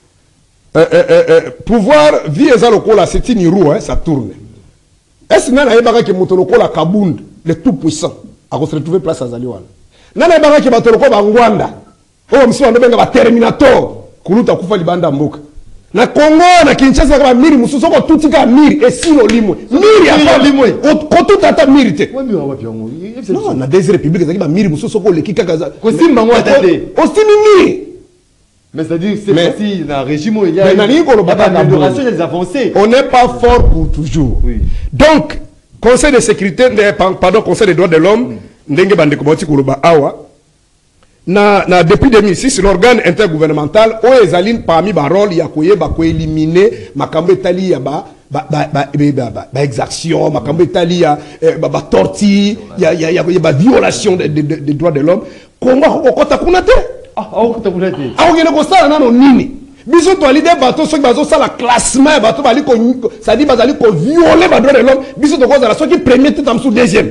pouvoir vie eza lokola c'est une roue hein, ça tourne. Est-ce que na yebaka ke moto lokola Kabund le tout puissant a se retrouver place à Zaliwana. Nana yebaka ke bato lokola Ngwanda o msi wando benga ba Terminator kuluta kufa libanda mboka. Na Congo na Kinshasa ka miri mususu ko tutika miri esilo limwe. Miri ya limwe. Ko tutata miri te. Non, na des républiques ezaki ba miri mususu ko lekika kaza. Ko simba ngwa tate. O simini. Mais c'est-à-dire que c'est si dans le régime il y a une amélioration des avancées. On n'est pas fort pour toujours. Oui. Donc, Conseil de sécurité, pardon, Conseil des droits de l'homme, ndenge bande koboti koloba awa. Depuis 2006, l'organe intergouvernemental, oezaline parmi barol yakoye ba ko éliminer makambo etali ya ba exaction, makambo etali ya ba torture, ya ba violation des droits de l'homme. Kongo okota kunate. Aongene ko sala nano nini biso to ali de bato so bazo sala classement bato bali ko ça dit bazali ko violer ba droit de l'homme biso to ko sala so ki premier tout am sous deuxième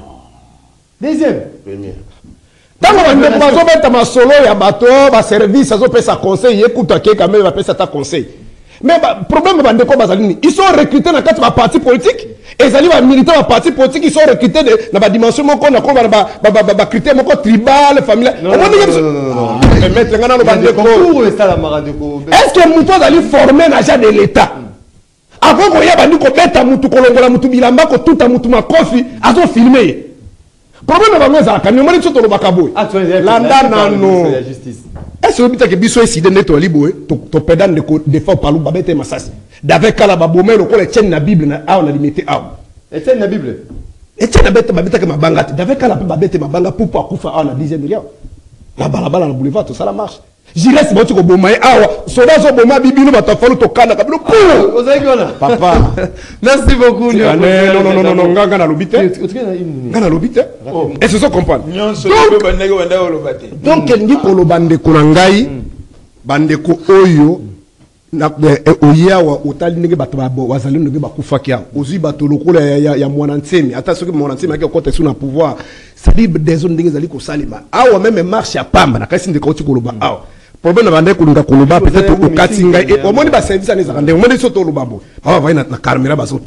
tango bande ko bazo beta masolo ya bato ba service azo pesa conseil écoute ke quand même va pesa ta conseil mais problème bande ko bazali ils sont recrutés dans quatre partis politiques et ça va militants dans partis politiques ils sont recrutés dans la dimension moko na ko ba critère moko tribal familial non mettre ngana lo bande ko est-ce que muto ali former l'agent de l'état avant ko ya bandi ko beta mutu ko longola mutu bilamba ko tuta mutu makofi azo filmer problème ba ngoza ka nyomani tsoto lo bakaboy landa nano est-ce que bitake biso eside neto liboe to pedane de ko défend palu babete masasi d'avec kala babomelo ko le tienne na bible na a on a limité a etienne na bible etienne bete babete ke mabanga d'avec kala babete mabanga pour akufa a na 10e million la balabala na boulevard tout ça la marche Jires boti ko bomaye awa soda so boma bibino batafalu to kana kabilo pour ozakona papa merci beaucoup non nganga na lobite nganga na lobite et ce sont comprendre donc ngi ko lobande ko ngai bande ko oyo na oyawa otali ndenge bato bazali ndenge bakufa kia ozui bato lokola ya mwana nsemi ata soki mwana nsemi ake okota sous na pouvoir c'est-à-dire des zones ndenge zali ko salima awa même marche ya pamba na kasi ndeko koloba awa problème na bande kulinga koloba peut-être au katinga et au moni ba service aneza ndenge moni soto lobabo ba va na caméra bazotala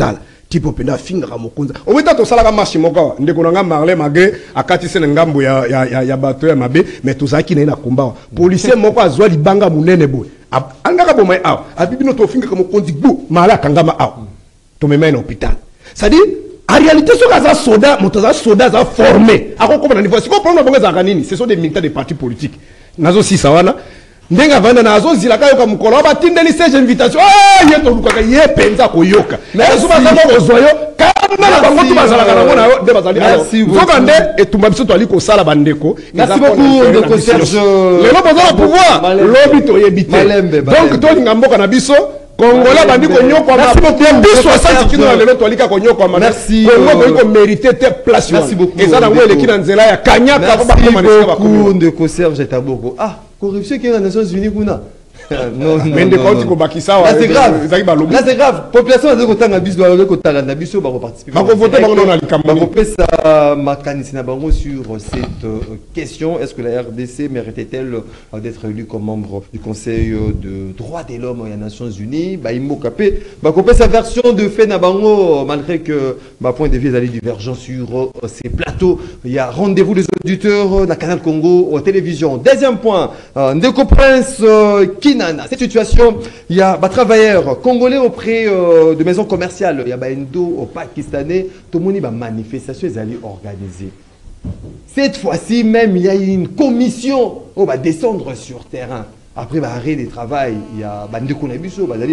tipo penda finga mokonza o weta to sala ka marche moko ndeko nga Marley Magé akati se ngambo ya bato ya mabe mais tozaki na komba policier moko azwa libanga munene boy angaka bo mai aw abibino to finga ka mokonzi bu mala kangama aw to mema na hôpital ça dit en réalité ce que ça soda za formé akoko na niveau siko problème bonga za kanini ce sont des militants des partis politiques nazo si sawana ndenga vanda nazo zilaka yoka mukolo batindeli stage invitation yeto lukaka ye penza koyoka mais soba za kozoyo kana na bango tu bazala kana mona de bazali soka nde etumba biso to ali ko sala bandeko merci beaucoup de Serge le lobo za pouvoir lobi to yebite donc to lingamboka na biso Congolais bandi ko nyoko ma biso 60 kilo na lelo to alika ko nyoko ma merci Congo ko mériter te place merci beaucoup ezana ngwele kina nzela ya kanyaka ba manisika ba ko de Serge Taboko corruption qui est dans les Nations Unies kuna non mais de quand tu bakisa là c'est grave là c'est grave population de kotanga biso ba kotanga na biso ba participer ba voter ba na likambo ba pesa makanisi na bango sur cette question. Est-ce que la RDC méritait-elle d'être élue comme membre du Conseil de droits de l'homme des Nations Unies? Ba imboka pe ba pesa version de fait na bango malgré que ba point de vue allait divergent sur ces plateaux. Il y a rendez-vous des auditeurs na Canal Congo aux télévisions. Deuxième point, Ndeko Prince cette situation, il y a des travailleurs congolais auprès de maisons commerciales, il y a des Indo pakistanais, tout le monde a manifestation organisée. Cette fois-ci même, il y a une commission qui va descendre sur terrain. Après l'arrêt du travail, il y a des Ndeko Bazali,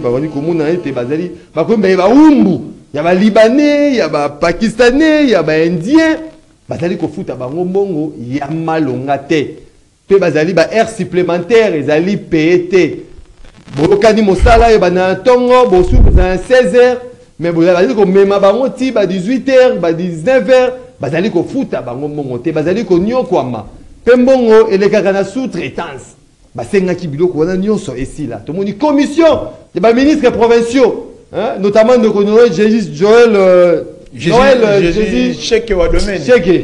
il y a des Libanais, il y a des Pakistanais, il y a des Indiens. Bazali ko futa bango bongo, il y a malongate. Pe bazali ba air supplémentaire ezali PET bokani mosala yo bana tongo bosu za 16h mais bazali ko mema bango ti ba 18h ba 19h bazali ko futa bango mbongo te bazali ko nyokwama pe mbongo elekaka na sous-traitance basengaki biloko wana nyonso esila tomoni commission de ba ministres provinciaux notamment de Joël Cheke wa domaine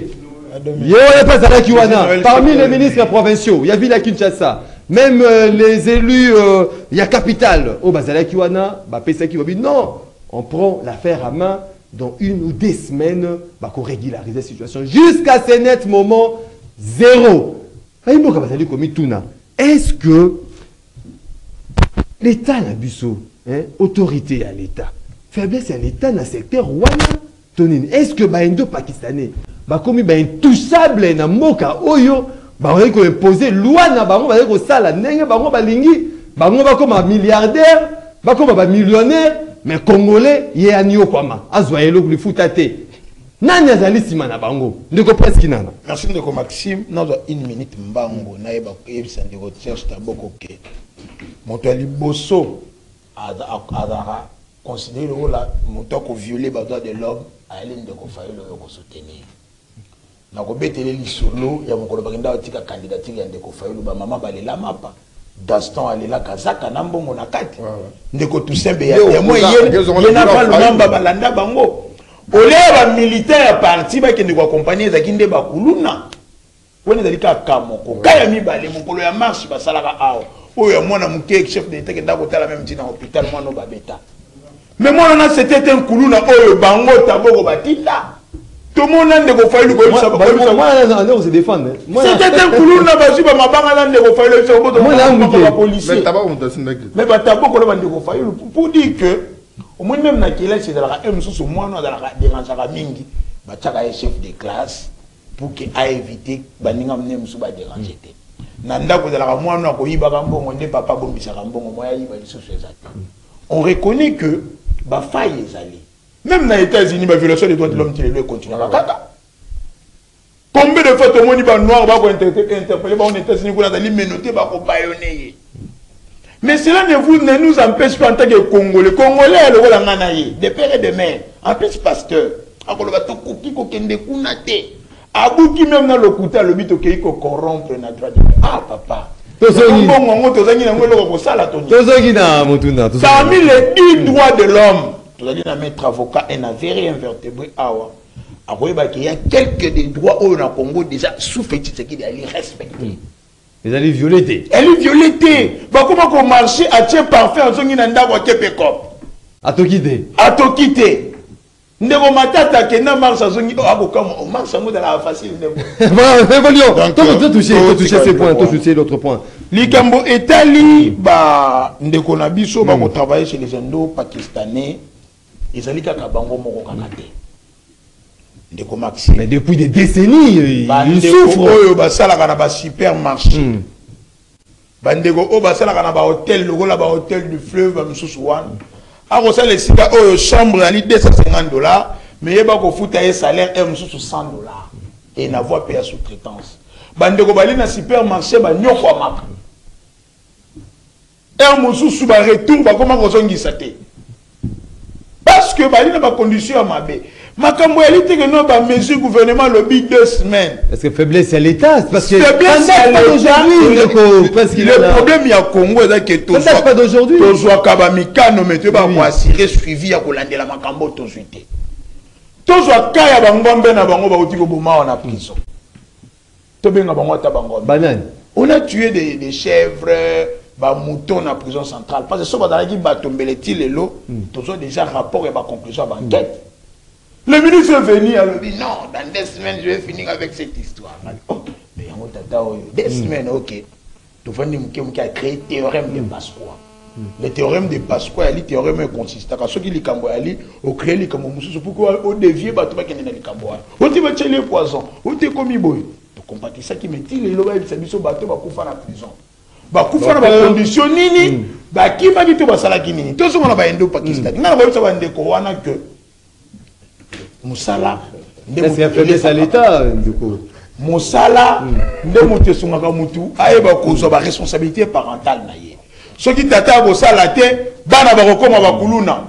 parmi les ministres provinciaux, il y a Villa Kinshasa, même les élus, il y a Capital, au Bazala Kiwana, non, on prend l'affaire à main dans 1 ou 2 semaines pour régulariser la situation. Jusqu'à ce net moment, zéro. Est-ce que l'État n'a biso, autorité à l'État, faiblesse à l'État dans le secteur Wana, est-ce que Indo Pakistanais bakomi ba intouchable na mboka oyo ba ko imposer loi na bango ba ko sala ndenge bango balingi bango bakoma milliardaire bakoma ba millionnaire mais congolais ye anio kwama azwa eloko lifuta te nani azali sima na bango ndeko presque nana. Merci ndeko Maxime nazo 1 minute mbango na yeba yebisa ndeko Serge Taboko ke moto ali boso azara considérer la moto ko violer ba droit de l'homme a ele ndeko Fayulu yo ko soutenir na ko betele lisolo ya mokolo bakinda tika candidature ya ndeko Fayulu ba mama balela mapa Daston alela kazaka na mbongo na kati ndeko Toussaint ya moi ye na pas lomba balanda bango ole ba militaire parti ba kende ko accompagner za kinde ba kuluna woni dalika kamoko kaya mibale mokolo ya marche basalaka awo oyo mwana muke chef d'état kenda ko tala même tina hôpital mwana babeta mais moi na c'était un kuluna oyo bango taboko batita. Tout le monde a des Fayulu ko ça ba on se défendre. C'était un kuluna basu ba mabanga na ndeko Fayulu so boto ba policier. Mais taba on tasindaki. Mais ba taboko na ndeko Fayulu pour dire que au moins même na kila c'est dans la mususu mwana dans la déranger mingi ba tchaka chef de classe pour que a éviter baninga mne musu ba déranger te. Na ndako dans la mwana ko yiba ka mbongo ne papa bombisa ka mbongo moya yiba lisusu ezaki. On reconnaît que ba faille ezali. Même dans les États-Unis, la violation des droits de l'homme continue à kaka. Combien de fois tout le monde va noir va interpeller aux États-Unis pour aller menotter va baïonner. Mais cela ne nous empêche pas en tant que Congolais. Congolais le rôle nganaye de père et de mère. En plus pasteur, akolo ba to koki ko kende kunate. Abuki même dans le kouta le bito ke ko corrompre na droit de l'homme. Ah papa. Parmi les 10 droits de l'homme, tu as dit à mettre avocat et n'a verré invertébré. Il y a quelques des droits au Congo déjà sous-fétis, ce qui est respecté. Mais elle est violée. Elle est violée. Comment qu'on marche à tiens parfait en zone d'Inda ou à Québec? À te quitter. Ndeko matata kena marche azongi abokamo marche ngo dans la facile ndeko. Voilà, évoluons. Toucher ces points, toucher l'autre point. Likambo etali ba ndeko na biso ba ko travailler chez les Indo-Pakistanais. Ezali kaka bango moko kaka te. Ndeko Maxime. Mais depuis des décennies, ils souffrent. Oyo basala kana ba supermarché. Bandeko o basala kana ba hôtel lokola ba hôtel du fleuve ba msusu wana. Ako ça les sika oyo chambre ali $250 mais yeba ko futa un salaire et msusu $100 et na voie payer sous-traitance. Bandeko bali na supermarché ba nyoko amaka. Et msusu ba retour ba koma ko zongisa te. Parce que bali na ba condition à mabe. Makambo elite que non ba mesure gouvernement lobby 2 semaines. Parce que faiblesse c'est l'État, parce que faiblesse c'est aujourd'hui parce qu'il le problème il y a Congo c'est que tout ça pas d'aujourd'hui. To zo kabamikano mais tu ba ko assurer suivi ya kolandela makambo to zuite. To zo kaya bangombe na bango ba utiko boma na prison. To benga bango ta bangombe. Banane. On a tué des chèvres, des moutons dans la prison centrale. Parce que ce qui va tomber les lots, tous ont déjà rapport et conclusion à l'enquête. Le ministre est venu, il a dit non, dans 2 semaines, je vais finir avec cette histoire. Oh, mais on t'a dit 2 semaines, ok. Tu vas nous a créé le théorème de Pasqua. Le théorème de Pasqua, le théorème est consistant. Quand ceux qui les Cambouali ont créé les Cambouali, pourquoi on dévie, tu vas gagner les Cambouali. On te va tuer les poisons, on te commis boy. Tu comprends ça qui me dit les lois, ils s'habillent au bateau, va couper la prison. Va couper la condition, nini, va qui va dire que va salaki nini. Tout ce qu'on a va Indo-Pakistan. Non, va savoir des Corona que Moussala. C'est un faiblesse à l'État, du coup. Moussala, ne monte sur ma moutou, aïe, va cause de responsabilité parentale. Ceux qui t'attendent au salaté, bana va recommander à Kuluna.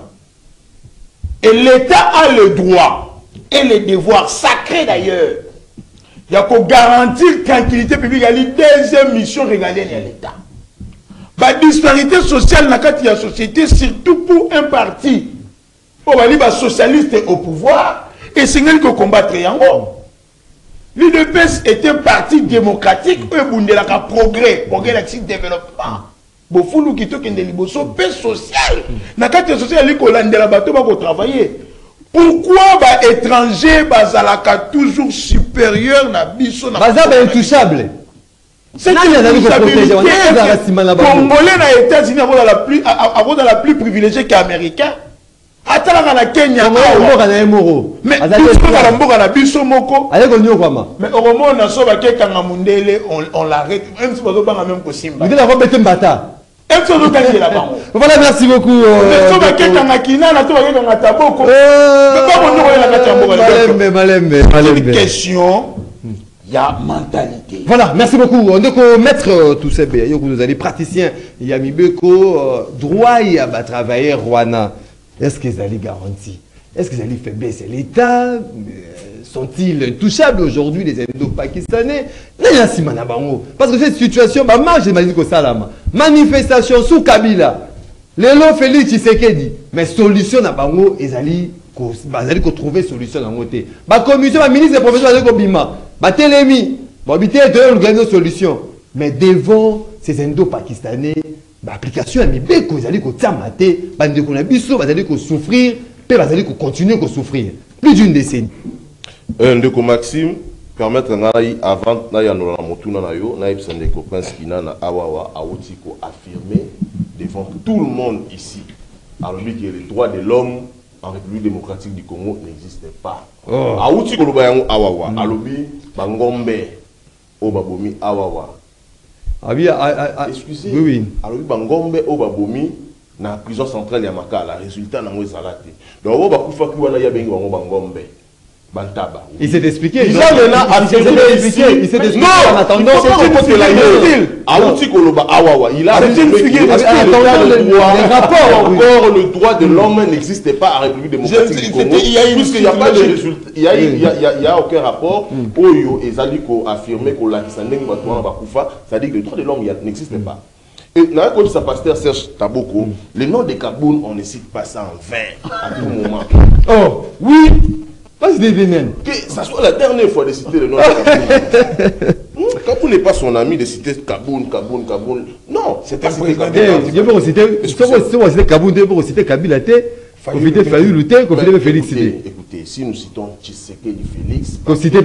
Et l'État a le droit et le devoir sacré d'ailleurs. Il y a qu'à garantir tranquillité publique, il y a une deuxième mission régalienne à l'État. La disparité sociale dans la société, surtout pour un parti, on va dire socialiste au pouvoir, et c'est elle qui combattre en haut. L'UDPS est un parti démocratique, et un progrès, l'action de développement. Il faut nous quitter une paix sociale. Dans la société, il y a un travailler. Pourquoi les étrangers sont toujours supérieurs à Bisso? Bazab est intouchable. C'est une responsabilité. Congolais aux États-Unis avant la plus privilégiée qu'Américains. Attends la Kenya. Mais mais au moment où on a sauvé Kangamundele, on l'arrête. Même si on a même possible. Voilà, merci beaucoup. Une question, il y a mentalité. Voilà, merci beaucoup. On doit mettre tous ces béats. Vous allez praticiens, il y a Mibeko, droit, il y a travailler Rwanda. Est-ce qu'ils allaient garantir? Est-ce qu'ils allaient faire baisser l'État? Sont-ils touchables aujourd'hui, les Indo-Pakistanais? Parce que cette situation, marche, j'imagine que ça, manifestation sous Kabila, Lélo Félix Tshisekedi, mais solution à Bango, ils allaient trouver solution dans le côté. La commission, la ministre des professeurs de Kobima, Télémi, une solution. Mais devant ces Indo-Pakistanais, l'application a mis beaucoup, ils allaient mater, ils allaient souffrir, puis ils allaient continuer à souffrir. Plus d'une décennie. Ndeko Maxime, permettre avant na motuna na yo na Ndeko Prince Kina na awawa auti ko affirmer devant tout le monde ici alors que les droits de l'homme en République démocratique du Congo n'existaient pas. Auti ko loba yango awawa alobi bangombe o babomi awawa. Excusez. Oui. Alobi bangombe o babomi na prison centrale ya Makala résultat na ngo ezalate. Donc o bakufa ki wana ya bengi bango bangombe. Bantaba. Il s'est expliqué. Il s'est expliqué en attendant. Il a encore le droit de l'homme n'existe pas en République démocratique du Congo. Puisqu'il n'y a pas de résultat, il n'y a aucun rapport. Oyo et Zaliko affirmé que la Kisandeng Batouana Bakoufa, c'est-à-dire que le droit de l'homme n'existe pas. Et dans le sa pasteur Serge Taboko, le nom de Kaboun, on ne cite pas ça en vain à tout moment. Oh, oui. Que ça soit la dernière fois de citer le nom de Kaboun. Kaboun n'est pas son ami de citer Kaboun. Non, c'est pas citer Kaboun. Je peux citer Kaboun, je peux citer Kabila. Confité Fayou Lutin, confité Félix. Écoutez, si nous citons Tshisekedi Félix,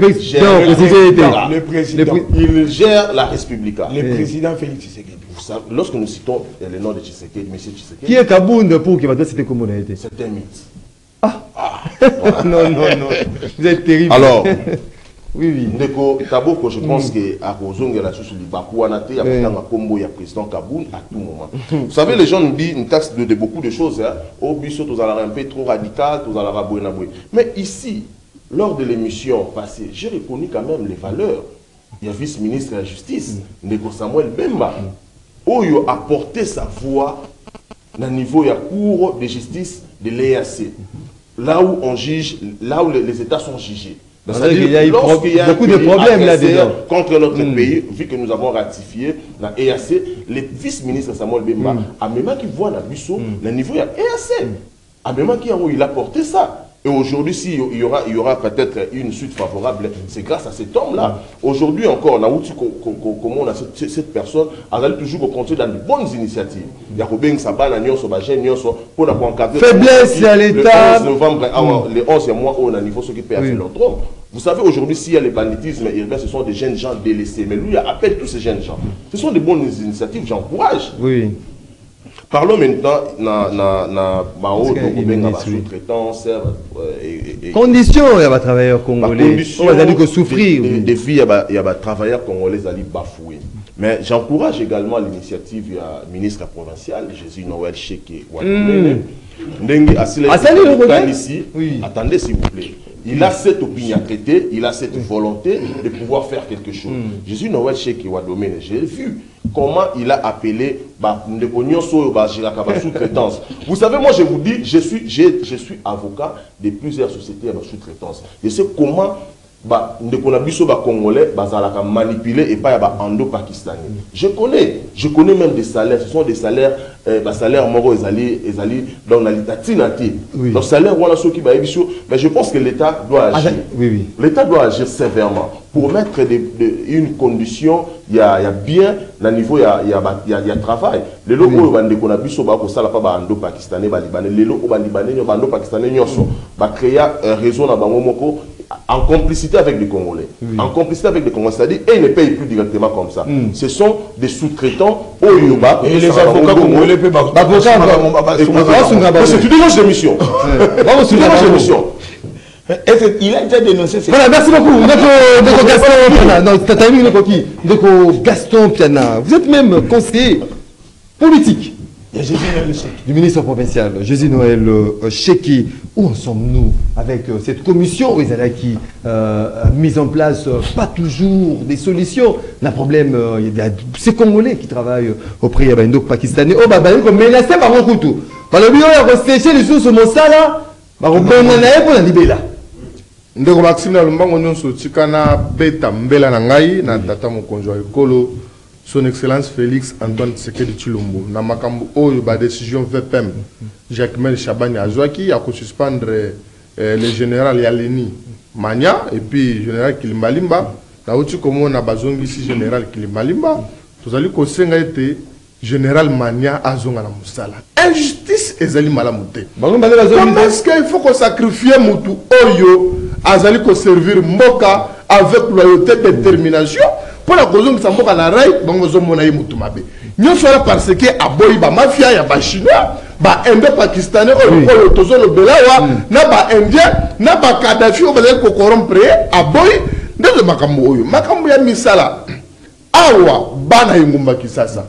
le président, il gère la Respublica. Le président Félix Tshisekedi. Lorsque nous citons le nom de Tshisekedi, monsieur Tshisekedi. Qui est Kabound pour qu'il va citer comme on a été? C'est un mythe. Ah, non, vous êtes terrible. Alors, oui. Ndeko Kaboko, je pense que à Kozonga la sous Bakouanate, il y a un combo, il y a président Kaboun à tout moment. Vous savez, les gens nous disent une taxe de beaucoup de choses. Au biso, tous allons un peu trop radical, tous allons rabouer. Mais ici, lors de l'émission passée, j'ai reconnu quand même les valeurs. Il y a vice-ministre de la Justice, Ndeko Samuel Bemba, où il a porté sa voix au niveau de la Cour de justice de l'EAC, là où on juge, là où les États sont jugés. Il y a eu beaucoup de problèmes là-dedans. Contre notre pays, vu que nous avons ratifié la EAC, le vice-ministre Samuel Bemba a même qui voit la Busso, le niveau de la EAC, a même qui il a porté ça. Et aujourd'hui, s'il y aura peut-être une suite favorable, c'est grâce à cet homme-là. Aujourd'hui encore, comment on a cette personne, elle a toujours continué dans de bonnes initiatives. Il y a Robin Sabana, pour encadrer. Faiblesse à l'État. Le 11 novembre, le 11 mois, on a niveau ceux qui perdent leur drôme. Vous savez, aujourd'hui, s'il y a le banditisme urbain, ce sont des jeunes gens délaissés. Mais lui, il appelle tous ces jeunes gens. Ce sont des bonnes initiatives, j'encourage. Oui. Parlons maintenant de sous-traitance. Conditions, il y a des travailleurs congolais. On va dire que souffrir. Des filles, il y a des travailleurs congolais qui bafoués. Mais j'encourage également l'initiative du ministre provincial, Jésus Noël Cheke Wadumene. Attendez s'il vous plaît. Il a cette opiniâtreté, il a cette volonté de pouvoir faire quelque chose. Jésus Noël Cheke Wadumene, j'ai vu comment il a appelé sous-traitance. Vous savez, moi je vous dis, je suis avocat de plusieurs sociétés de sous-traitance. Je sais comment Congolais manipulé et pas ando-pakistanais. Je connais même des salaires. Ce sont des salaires, salaires moraux dans la litatinatie. Donc salaire voilà ceux qui mais je pense que l'État doit agir. L'État doit agir sévèrement pour mettre une condition. Il y a bien le niveau, il y a travail. Les locaux qu'on a vu sur ando-pakistanais, les locaux ando-pakistanais va créer un réseau en complicité avec les Congolais. En complicité avec les Congolais, c'est-à-dire ils ne payent plus directement comme ça. Ce sont des sous-traitants au Yoruba. Et les avocats congolais peuvent c'est une démarche de mission. C'est une démarche de mission. Il a déjà dénoncé ça. Voilà, merci beaucoup. Gaston Piana, vous êtes même conseiller politique du ministre provincial, Jésus Noël Cheke. Où en sommes-nous avec cette commission qui mise en place pas toujours des solutions? Le problème, il y a ces Congolais qui travaillent auprès des Pakistanais. Oh, bah, comme menacé par un couteau. Par le bureau, il y a séché les sous sur mon sala. Bah, on peut en aller pour la libérer. Ndeko Maxime na lumbango nyonso tikana beta mbela na ngai na tata mokonzo ekolo son excellence Félix Antoine Tshisekedi Tshilombo na makambo oyo ba décision VPM Jacques-Mel Chabani azwaki ya ko suspendre le général Yaleni Mania et puis général Kilimbalimba na uti komo na bazongisi général Kilimbalimba tozali ko senga ete général Mania azonga na musala injustice ezali malamu te. Comment est-ce qu'il faut qu'on sacrifie mutu oyo azali ko servir mboka avec loyauté et détermination pour la cause de mboka na rai bangozo mona yi mutu mabe nyonso ala parce que aboyi ba mafia ya ba chinois ba indo pakistanais oyo tozo lo belawa na ba indien na ba Kadhafi o bele ko corrompre aboyi ndezo makambo ya misala awa bana yingumba kisasa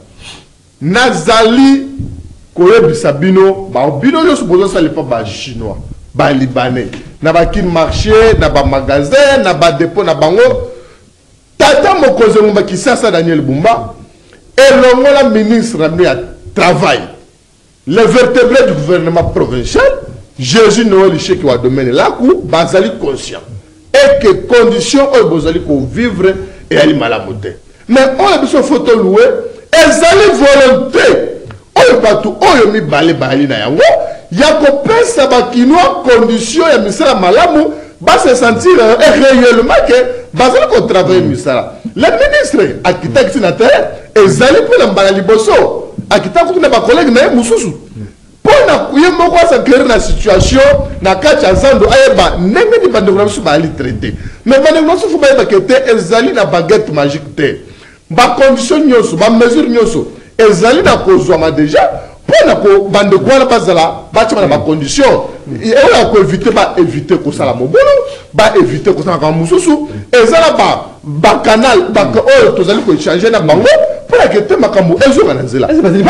nazali koyebisa bino ba bino yo supozo sali pa ba chinois ba libanais na ba kin marché na ba magasin na ba dépôt na bango tata mokoze ngumba kisasa Daniel Bumba et la ministre ya travail le vertébré du gouvernement provincial Jésus Noël Cheke Wadumene là où bazali conscient et que conditions au bozali ko vivre et ali malamote mais on a besoin photo louer ezali volonté oyo batu oyo mi bali na yango ya ko pesa bakinois condition ya misala malamu ba se sentir réellement que bazali ko travailler misala le ministre architecte sénateur ezali pour la mbala liboso akita ko na ba collègue na mususu pour na moko sa clair na situation na kacha zando ayeba ndenge ni bande na suba ali traité mais bande na suba ayeba que te ezali na baguette magique te ba condition nyoso ba mesure nyoso ezali na kozwa déjà pour na ko bande kwa na bazala ba tima na ba condition et on a ko éviter ko sala mobolo ba éviter ko sala ka mususu ezala ba canal ba o tozali ko changer na bango pour que te makambo ezo na nzela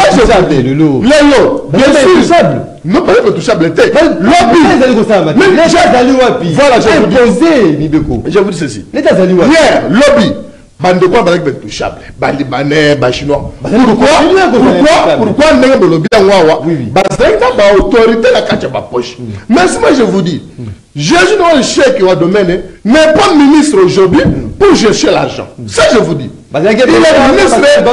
lelo bien sûr non pas touchable te lobby voilà je vous dis ceci hier lobby bande quoi ba touchable ba libanais ba chinois pourquoi ndenge bo lobby ngwa ba zanga ba autorité la kacha ba poche mais moi je vous dis Jésus dans le chèque au domaine n'est pas ministre aujourd'hui pour chercher l'argent ça je vous dis il est ministre pour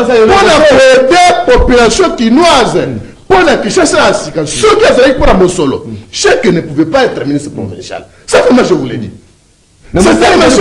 la population chinoise pour la Kinshasa à Sika ceux qui avaient pour la Mosolo chèque ne pouvait pas être ministre provincial ça moi je vous l'ai dit c'est ça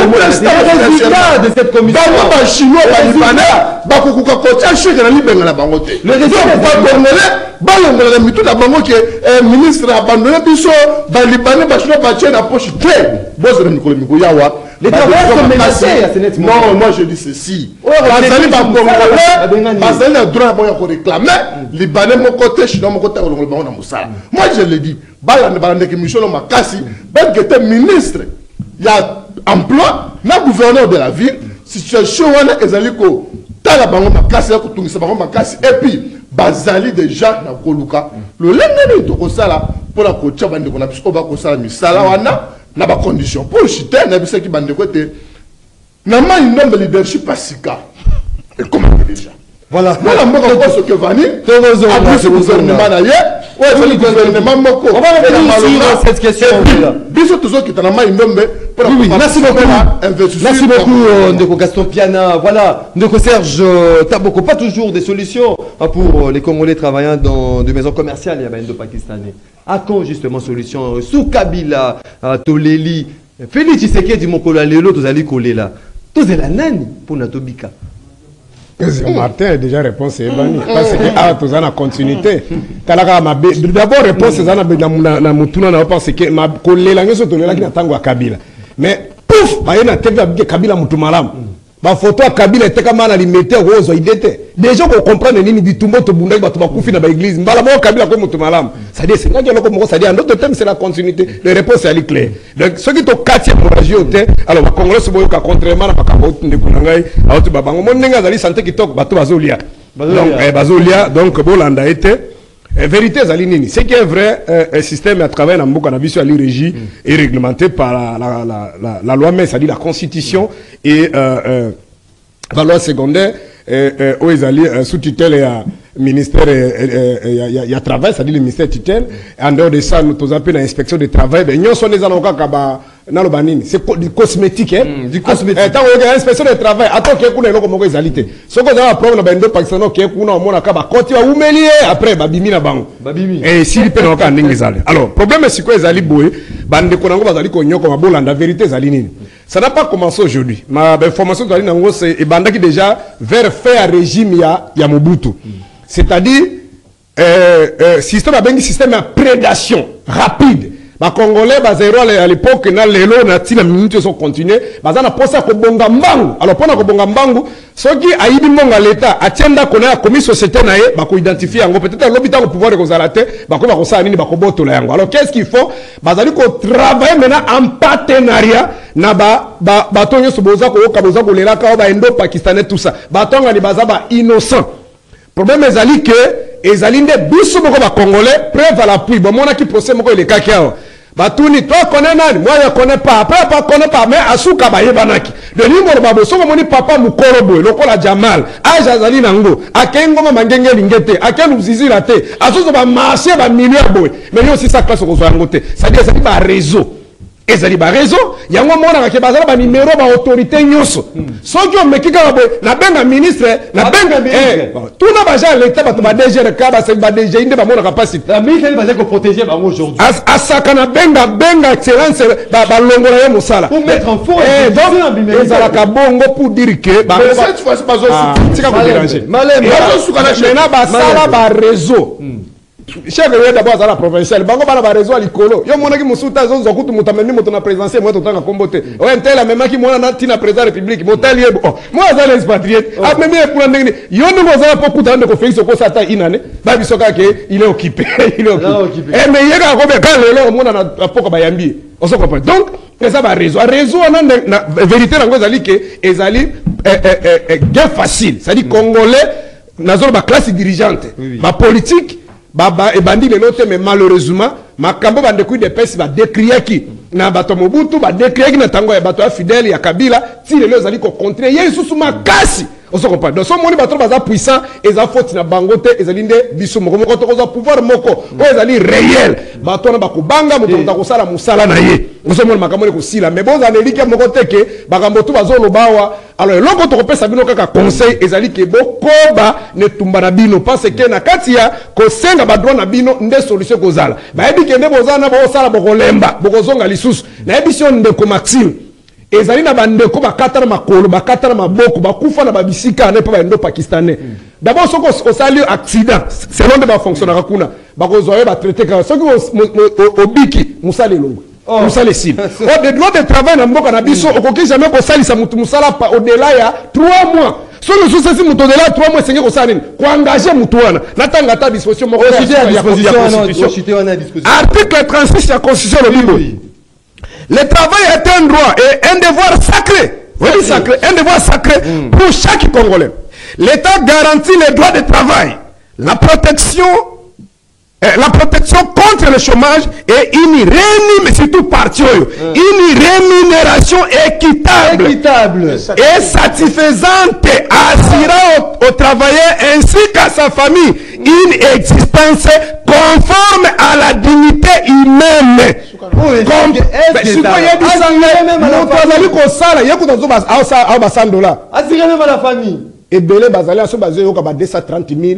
le de cette commission ba chinois ba libanais ba kukuka kocha chèque na libenga na bango te le ba congolais ba longola mitu na bango que ministre abandonné biso ba libanais ba chinois ba tient na poche très boss de mikolo miko yawa les travailleurs sont menacés à ce net. Non, moi je dis ceci. Bazali ba congolais, bazali na droit ba ko réclamer, libanais mon côté, chinois mon côté olongol ba na musala. Moi je le dis, bala ne bala ndeki mission makasi, ben que te ministre, il y a emploi, na gouverneur de la ville, situation wana ezali ko tala bango makasi ya ko tungisa bango makasi et puis bazali déjà na koluka. Le lengeni to ko sala pour la ko tcha bande ko na biso ba ko sala misala wana. Na ba condition pour chiter na bisa ki bande côté na ma une nombre leadership pasika et comment déjà voilà voilà moi on pense que Vani après ce gouvernement là ouais le gouvernement moko on va revenir sur cette question là biso toujours qui na ma une nombre oui merci beaucoup Ndeko Gaston Piana voilà Ndeko Serge Taboko pas toujours des solutions pour les Congolais travaillant dans des maisons commerciales il y a indo-pakistanais à quand justement solution sous Kabila Toleli Félix Tshisekedi mokolo lelo tozali kolela tozela nani pour natobika Martin a déjà répondu parce que tu as la continuité. D'abord, réponse na mutuna na parce que ma collègue la ngeso tolela ki na tango Kabila. Mais pouf, ba yena TV Kabila mutu malamu. Ba photo ya Kabila eteka mana limete rozo idete. Déjà ko comprendre nini bitumbo to bundaki ba to bakufi na ba église. Mbala mo Kabila ko mutu malamu. Ça dit c'est ngaki loko moko ça dit en d'autres termes c'est la continuité. Les réponses est claire. Donc ce qui to 4e moralité alors ba Congolais so boyo ka contrairement na ba kabot ndeko ngai auto ba bango monenga zali santé kitoko ba to bazolia. Donc bazolia donc bolanda été vérité zali nini. Ce qui est vrai un système à travers na mboka na biso ali régi et réglementé par la loi mais ça dit la constitution et la loi secondaire où ils allaient sous tutelle et ministère il y a travail c'est-à-dire le ministère tutelle en dehors de ça nous avons appelé l'inspection du travail ben nous sommes des avocats kaba na lo banini c'est du cosmétique hein du cosmétique tant que l'inspection du travail attends que kuna eloko moko ezalité soko za problème na bendo pakisano ke kuna omona kaba koti wa umelie après babimi na bango babimi et si li pena ka ndingi zale alors problème c'est quoi ezali boye bande konango bazali ko nyoko mabolanda vérité ezali nini. Ça n'a pas commencé aujourd'hui. Ma information c'est qui déjà vers faire régime ya Mobutu. C'est-à-dire système de prédation rapide. Les Congolais à l'époque na lelo na tina minute sont continuer bazana posa ko bonga mbangu alors pona ko bonga mbangu soki ayibi monga l'état atienda kona ya commis société na ye ba ko identifier yango peut-être l'hôpital au pouvoir de kozalate ba ko sa nini ba ko botola yango alors qu'est-ce qu'il faut bazali ko travailler maintenant en partenariat na ba tonyo soboza ko kaboza ko lela ka ba indo pakistanais tout ça ba tonga ni baza ba innocent problème ezali que ezali nde biso moko ba congolais preuve à l'appui bon mona ki procès moko ile kakao batuni toi connais nani moi je connais pas après pas connais pas mais asuka ba yebanaki de numéro babo soko moni papa mukorobo lokola Jamal age azali nango akengo ma mangenge lingete akenu zizira te asuzo ba marché ba milliard boy mais yo aussi ça classe ko zo ngote ça dit ça dit ba réseau ezali ba réseau yango mona ka bazala ba numéro ba autorité nyoso soki o mekika ba na benga ministre na benga tout na ba ja l'état ba to ba DG ka ba se ba DG inde ba mona ka passer la ministre ba ko protéger ba aujourd'hui asaka na benga excellence ba longola ya mosala pour mettre en faux donc ezala ka bongo pour dire que ba cette fois c'est pas zo tika ko déranger malem ba sala ba réseau chef de d'abord à la provinciale bango bana ba réseau likolo yo mona ki musuta zo kutu mutamemi moto na présidentiel moi totanga kombote ouais ntela même ki mona na tina président république motali yebo moi za les expatriés a même pour ndenge yo no za po kuta ndeko Félix ko sata inane ba bisoka ke il est occupé il est occupé et mais yega ko be kan lelo mona na poko ba yambi on se comprend donc ça va réseau na vérité na ngozali ke ezali gain facile c'est à dire congolais nazo ba classe dirigeante ba politique baba et bandi les notes mais malheureusement makambo bande coup de pesi ba décrier qui na bato Mobutu ba décrier qui na tango ya bato fidèle ya Kabila ti les zali ko contrer yesu makasi on se comprend donc so moni bato baza puissant eza faute na bangote ezali nde biso moko moko to ko pouvoir moko o ezali réel bato na bakubanga moto ta ko sala musala na ye on se moni makambo ko sila mais bon za nelike moko teke bakambo to bazolo bawa alors loko to ko pesa bino kaka conseil ezali ke bokoba ne tumba na bino parce que na katia ko senga ba droit na bino nde solution ko zala ba ebi ke nde bozana bo sala bokolemba bokozonga lisusu na ebision nde ko Maxime ezali na bandeko bakatana makolo bakatana maboko bakufa na babisika na pa ndo pakistanais d'abord soko osali accident selon de ba fonctionnaire kuna bakozwa ba traiter ka soki obiki musale longo musale sim o de droit de travail na mboka na biso okoki jamais ko salisa mutu musala pa au-delà ya 3 mois so le souci mutu au-delà 3 mois sengi ko sala nini ko engager mutu wana natanga ta disposition moko ya disposition article 36 ya constitution le bibo. Le travail est un droit et un devoir sacré. Oui, sacré, un devoir sacré pour chaque Congolais. L'État garantit les droits de travail, la protection contre le chômage et une rémunération équitable et satisfaisante assurant aux travailleurs ainsi qu'à sa famille une existence conforme à la dignité humaine. Et belé bazali aso bazé yoka ba 230 000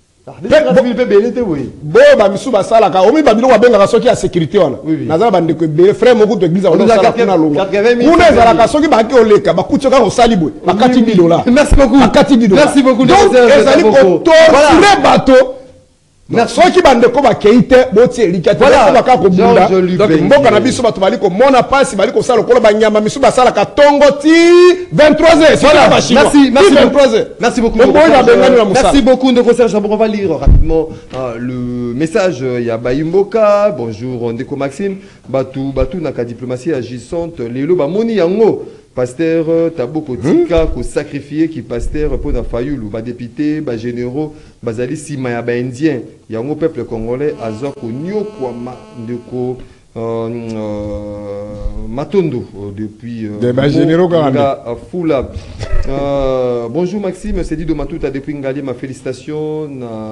bo ba misu basala ka omi ba biloko benga soki ya sécurité wana nazala bande ko belé frère moko to église on sala kuna longo kuna ezala ka soki ba ki oleka ba kutoka ko salibwe ba $4 000 merci beaucoup $4 000 merci beaucoup donc ezali ko torturer bato soki bande ko ba keite boti elikate ba ka ko bunda donc mboka na biso bato bali ko mona pasi bali ko sala ko ba nyama misu basala ka tongo ti 23h voilà merci beaucoup merci beaucoup de conseil on va lire rapidement le message ya Bayimboka bonjour Ndeko Maxime batu na ka diplomatie agissante lelo ba moni yango pasteur Taboko Tika ko sacrifier qui pasteur pour na Fayulu ba député ba généraux bazali sima ya ba indien yango peuple congolais azwa ko nyokwa ndeko Matondo depuis ba généraux Fula bonjour Maxime c'est dit de Matuta depuis Ngali ma félicitations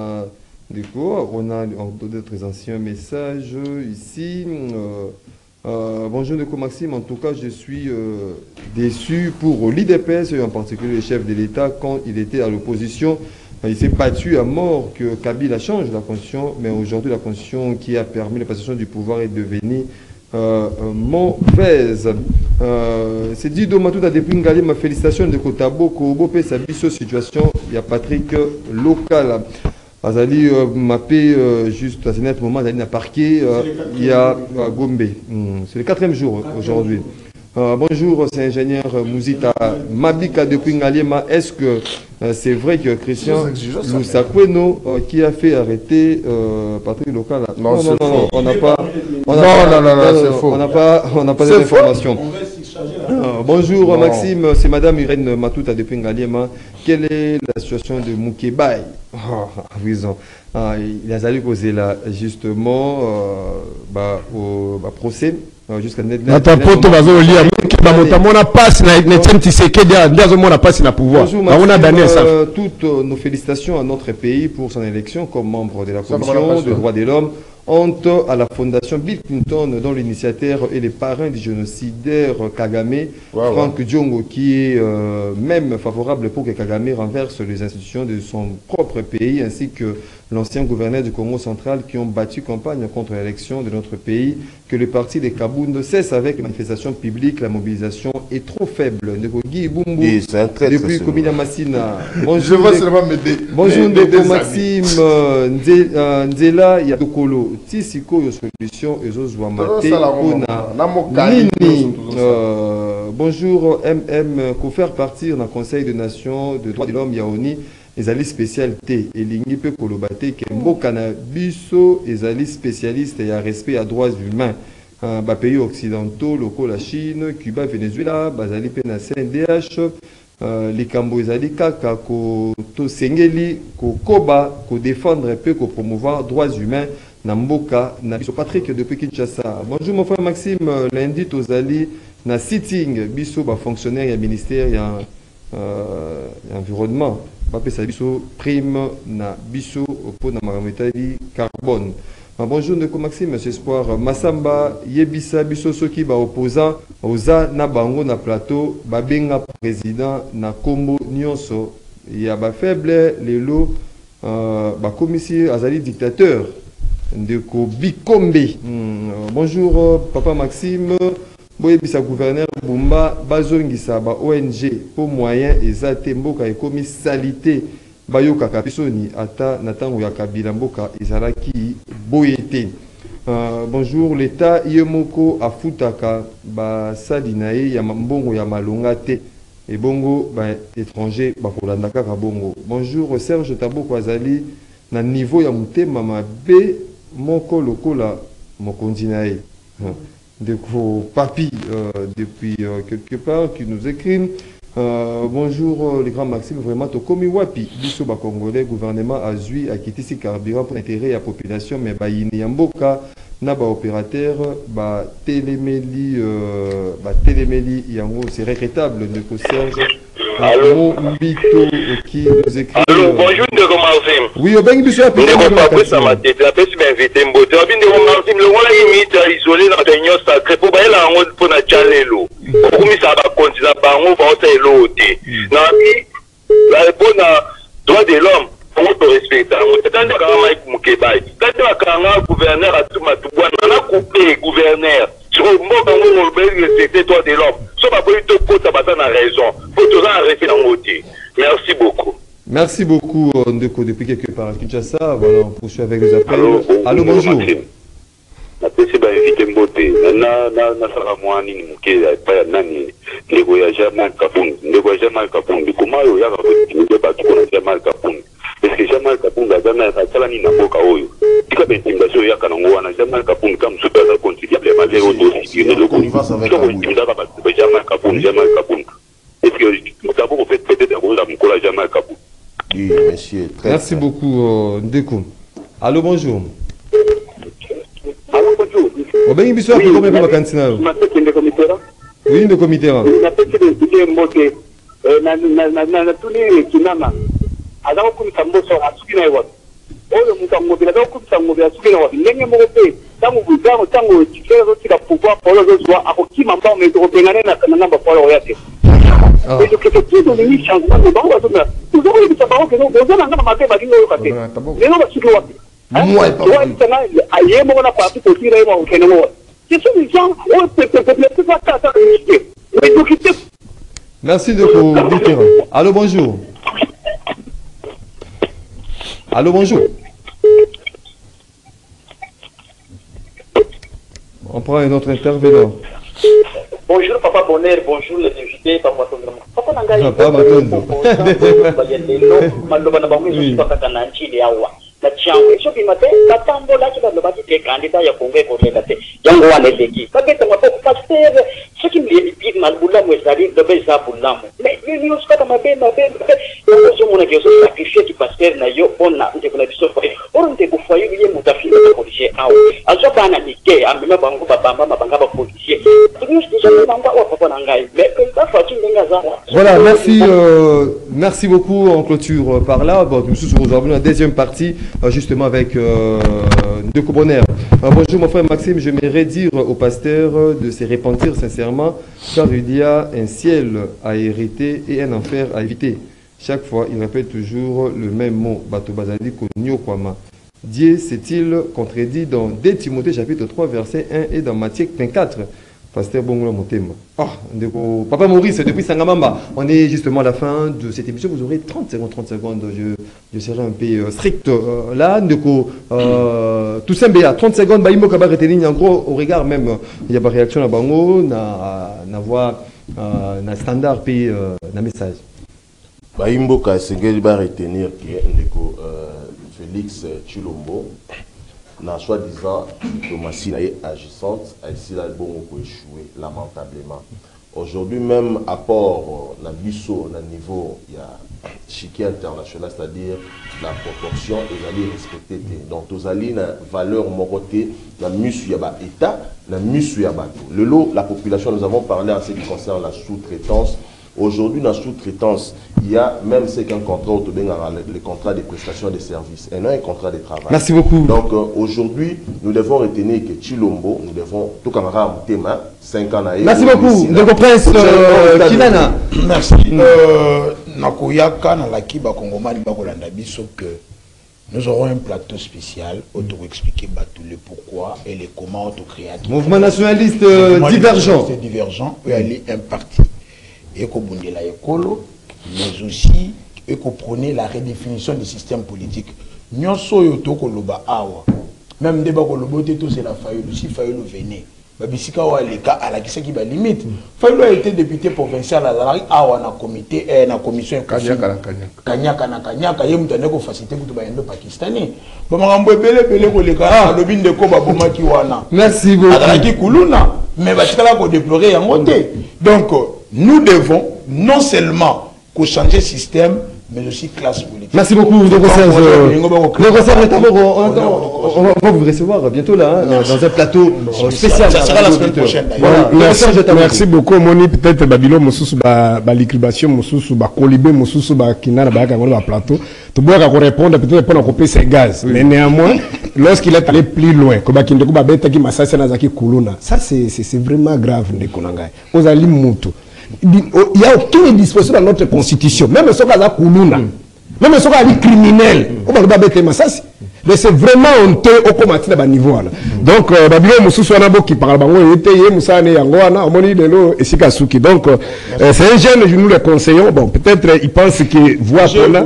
on a d'autres anciens messages ici. Bonjour Ndeko Maxime, en tout cas je suis déçu pour l'IDPS et en particulier le chef de l'État quand il était à l'opposition. Il s'est battu à mort que Kabila change la constitution, mais aujourd'hui la constitution qui a permis la passation du pouvoir est devenue mauvaise. C'est dit Domatuta depuis Ngali, ma félicitation de Kotabo, Kobopé, sa situation, il y a Patrick local. Azali mappé juste à ce net moment, Azali n'a parqué, il y a Gombe. C'est le 4e jour aujourd'hui. Bonjour, c'est ingénieur Mouzita Mabika depuis Ngaliema. Est-ce que c'est vrai que Christian Loussakweno qui a fait arrêter Patrick Local? Non, on n'a pas. C'est faux. On n'a pas d'informations. Bonjour Maxime, c'est Madame Irène Matuta depuis Ngaliema. Quelle est la situation de Moukébaï? Il a fallu poser là justement au procès jusqu'à toutes nos félicitations à notre pays pour son élection comme membre de la commission des droits de l'homme. Honte à la fondation Bill Clinton, dont l'initiateur et les parrains du génocidaire Kagame, Frank Diongo, qui est même favorable pour que Kagame renverse les institutions de son propre pays, ainsi que l'ancien gouverneur du Congo central, qui ont battu campagne contre l'élection de notre pays, que le parti des Kabound cesse avec les manifestations publiques, la mobilisation est trop faible. Oui, c'est un très depuis Komina Massina. Bonjour, je vois seulement m'aider. Bonjour Ndeko Maxime, Nzela Yadokolo, Tisiko yo solution ezozwa mate pona nini. Bonjour MM, ko faire partir dans le Conseil des Nations de droits de l'homme Yaoni, ezali spécialité elingi pe kolobate ke mboka na biso ezali spécialiste ya respect à droits humains. Ba pays occidentaux, locaux, la Chine, Cuba, Venezuela, bazali pe na CNDH, likambo ezali kaka ko to sengeli ko koba ko défendre pe ko promouvoir droits humains na mboka na biso. Patrick depuis Kinshasa. Bonjour mon frère Maxime, lundi tozali na sitting biso ba fonctionnaire ya ministère ya environnement. Bapesa biso prime na biso po na marametali carbone. Bonjour Ndeko Maxime, monsieur Espoir. Massamba yebisa biso soki ba opposant oza na bango na plateau babenga président na kombo nyonso ya ba faible lelo ba commissaire azali dictateur Ndeko Bikombe. Bonjour papa Maxime. Boyebisa gouverneur Bumba bazongisa ba ONG pour moyen ezate mboka ekomi salité bayoka kapisoni ata natango ya kabila mboka ezalaki boyete. Bonjour l'état yemoko afutaka ba salinae ya mbongo ya malonga te et bongo ba étranger bakolanda kaka bongo. Bonjour Serge Taboko azali na niveau ya mutema mabe moko lokola mokonzi nae. Ndeko Papi depuis quelque part qui nous écrit bonjour les grands Maxime, vraiment tokomi wapi biso ba congolais gouvernement azui akitisi carburant pour intérêt à population mais ba yini yamboka na ba opérateur ba télémélie yango c'est regrettable. Ndeko Serge Mbito qui nous écrit. Allô, bonjour Ndeko Maxime. Oui, au bengi biso api. Ndeko Papi ça m'a été la personne m'inviter mbote. Ndeko Maxime le roi limite isolé dans réunion sacrée pour ba la ngo pour na chalelo. Pour mi ça va continuer bango va ota elote. Na bi la réponse droit de l'homme pour te respecter. Quand on a Mukebai, quand on a gouverneur à tout matubwana, on a coupé gouverneur. Sur le mot quand on veut respecter droit de l'homme. Ça va pas être pour ta bataille raison. Faut toujours arrêter dans le côté. Merci beaucoup. Merci beaucoup Ndeko depuis quelque part à Kinshasa. Voilà, on poursuit avec les appels. Allô, bonjour. Na pesi ba invité mbote na sala mwani ni mukela pa nani ndeko ya Jamal Kapungu ndeko ya Jamal Kapungu kumayo ya ka kuti ba tukona Jamal Kapungu est-ce que Jamal Kapungu azana atala ni na boka oyo tika bentimbaso ya kana ngwa na Jamal Kapungu comme super da contribuable malgré au dossier ne le connaissance avec Jamal Kapungu est-ce que d'abord fait peut-être avoir la mukola Jamal Kapungu. Oui monsieur, très merci beaucoup Ndeko. Allô, bonjour. Au bengi biso api combien de vacances na? Oui, de comité. Na pesi de mbote na tuni kinama. Azao kumisa mboso asuki na iwa. Oyo mutango bila kumisa mboso asuki na iwa. Ndenge moko pe tango tikela zo tika pouvoir polo zo zwa akokima mbao meto pengane na namba polo yake. Et donc tout de limite changement de bango azona. Tout ça il s'abaro que zo zona ngana mabe badingo yo kate. Lelo ba suki wapi? Moi pas. Toi tu na aye mo na parti ko tira mo kenemo. Merci de vous dire. Allô, bonjour. Allô, bonjour. On prend un autre intervenant. Bonjour Papa Bonheur, bonjour les invités, Papa Tondo. Papa Nangai, la chango so bi mate katambo la ki ba lobaki te candidat ya Congo ko le kate yango wane leki ka beta ma ko pasteur ce qui me dit mal bula mo sali de be za bula mo mais ni uska ta mabe ko so mona ke so sacrifier ki pasteur na yo ona nte kuna biso fa oro nte ko fayu ye mutafi ko policier awo azo bana ni ke amema bango babamba mabanga ba policier ni déjà bango wa papa nangai mais que ça fa tinga za. Voilà, merci beaucoup. On clôture par là. Bon, nous sommes aujourd'hui dans la deuxième partie justement avec Ndeko Bonheur. Bonjour mon frère Maxime, j'aimerais dire au pasteur de se repentir sincèrement car il y a un ciel à hériter et un enfer à éviter. Chaque fois, il répète toujours le même mot. Bato bazali konyo kwama. Dieu s'est-il contredit dans 2 Timothée chapitre 3 verset 1 et dans Matthieu 24. Pasteur Bongola Motema. Papa Maurice, depuis Sangamamba, on est justement à la fin de cette émission. Vous aurez 30 secondes. Je serai un peu strict là. Tout simple, 30 secondes. Bah, il m'a retenir en gros au regard même. Il y a pas réaction à Bango, na voix, na standard puis na message. Bah, il m'a retenir que Félix Tshilombo. Dans soi-disant diplomatie agissante, elle a échoué lamentablement. Aujourd'hui même, apport dans le niveau, il y a chiquet international, c'est-à-dire la proportion, ils allaient respecter. Donc, ils allaient la valeur morotée, la musu yaba État, la musu yaba tout. Le lot, la population, nous avons parlé en ce qui concerne la sous-traitance. Aujourd'hui, dans la sous-traitance, il y a même ce qu'un contrat, le contrat de prestation de services, et non un contrat de travail. Merci beaucoup. Donc, aujourd'hui, nous devons retenir que Tshilombo, nous devons, tout comme un thème, 5 ans. Merci beaucoup. Donc, Prince Kinana. Merci. Nakoyaka, na la Kiba Kongomani, Bakolanda Biso, que nous aurons un plateau spécial pour expliquer tout le pourquoi et les comment autocréatifs. Mouvement nationaliste divergent. Divergent, peut aller un parti. Et qu'on la écolo, mais aussi et qu'on prenait la redéfinition du système politique. Nous sommes même débat c'est la faille, si faille venait. Babisika wa leka à la qui va limite. Faille a été député provincial à la na comité et na commission Kanyaka yemutane ko faciliter ko bayendo pakistanais. Ba makambo belé ko leka lobi ndeko ba bomaki wana. Merci beaucoup. Adaki kuluna mais batikala ko déplorer yango te. Donc nous devons non seulement changer le système, mais aussi classe politique. Merci beaucoup, on va vous recevoir bientôt là, dans un plateau spécial. Ça sera la semaine prochaine. Voilà. Merci beaucoup, Moni. Peut-être Babylon, Moussous, l'écribation, Moussous, Kolibé, Moussous, Kinana, plateau. Tu dois répondre, peut-être pas couper ses gaz. Mais néanmoins, lorsqu'il est allé plus loin, comme ça c'est vraiment grave. Aux alimuto. Il n'y a aucune disposition dans notre constitution, même si on a Koulouna, même si on a des criminels, mais c'est vraiment honteux au combattre à niveau. Donc, Babylon Moussou Nabo qui parle, donc, c'est un jeune, nous le conseillons. Bon, peut-être il pense qu'il voit qu'on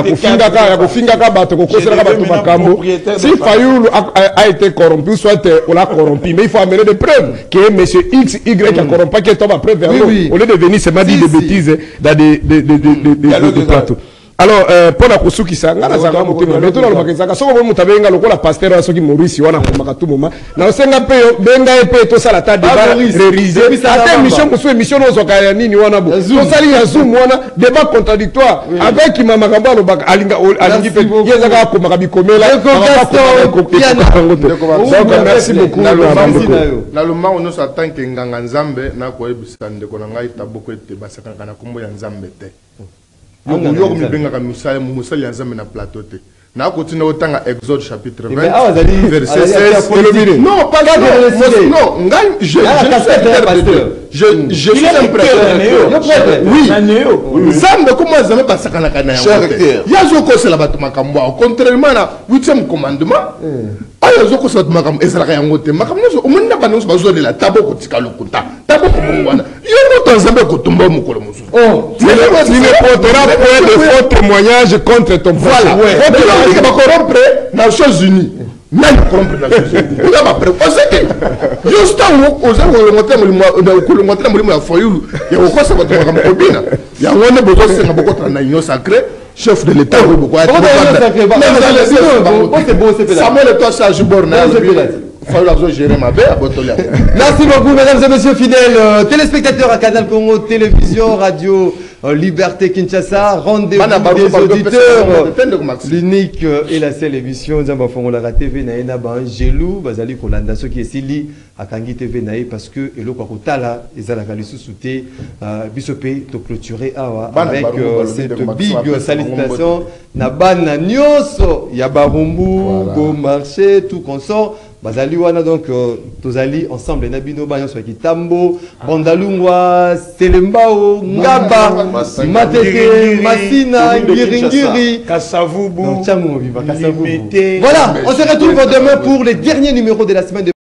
si Fayoul a été corrompu, soit on l'a corrompu, mais il faut amener des preuves que M. X, Y a corrompu, qui tombe après vers nous, au lieu de venir se dire des bêtises dans des plateaux. Alors, pour la Kosuki Sanga, la Zanga Moutima, mais tout le monde, ça, on Moutabenga, le pasteur, à ceux qui Maurice, on a tout moment. Dans Senga Peo, Benga et Peo, tout ça, la table de rérisé. Après, mission, pour émission, aux Okayani, ni Wanabo. Tout ça, il y a Zoom, débat contradictoire. Avec qui m'a Magamba, le bac, Alinga, Alingi, Yezaga, Komarabi Komela, donc, merci beaucoup. Dans le moment où nous attendons que Nganzambe, n'a quoi, Bissan de Konangai, Taboko, Basaka, Kanakumbo, Yanzambe. Yo benga ka musali yanzambe na plateau te. Na continue autant à Exode chapitre 20 verset 16. Non, pas non, je suis un prêtre. Oui. Zambe comment zambe basaka na kana yango. Yazo ko sala batu makambo. Contrairement na 8e commandement. Ayo zo ko sala makambo ezalaka yango te. Makambo zo omunda banu bazo de la tabo ko tika lokuta. Tabo ko bongwana. Yo no zambe ko tumba mukolo musu. Oh, tu ne porteras point de faux témoignages contre ton prochain. Voilà. Il va corrompre dans les choses unies. Même corrompre dans les choses unies. Il va préposer que juste aux gens qui ont montré le foyer, il y a encore ça va te comme cobina. Il y a un besoin de beaucoup de réunions sacrées. Chef de l'État, beaucoup de Samuel, toi, ça, je borne. Merci beaucoup, mesdames et messieurs fidèles téléspectateurs à Canal Congo, télévision, radio, Liberté Kinshasa, rendez-vous des auditeurs, l'unique et la seule émission la TV Naena Bangelou, Bazali Kolanda, ce qui est Sili, à Kangi TV Nae, parce que Elo Kwakotala, Ezalaka Lissousouté, Bissopé, to clôturer avec cette big salutation, Nabana Nyoso, Yabarumbu, Beau Marché, tout consort. bazali wana donc tozali ensemble na bino banyo so kitambo Bandalungwa Selembao Ngaba Matete Masina Ngiringiri Kasavubu voilà, on se retrouve demain pour les derniers numéros de la semaine de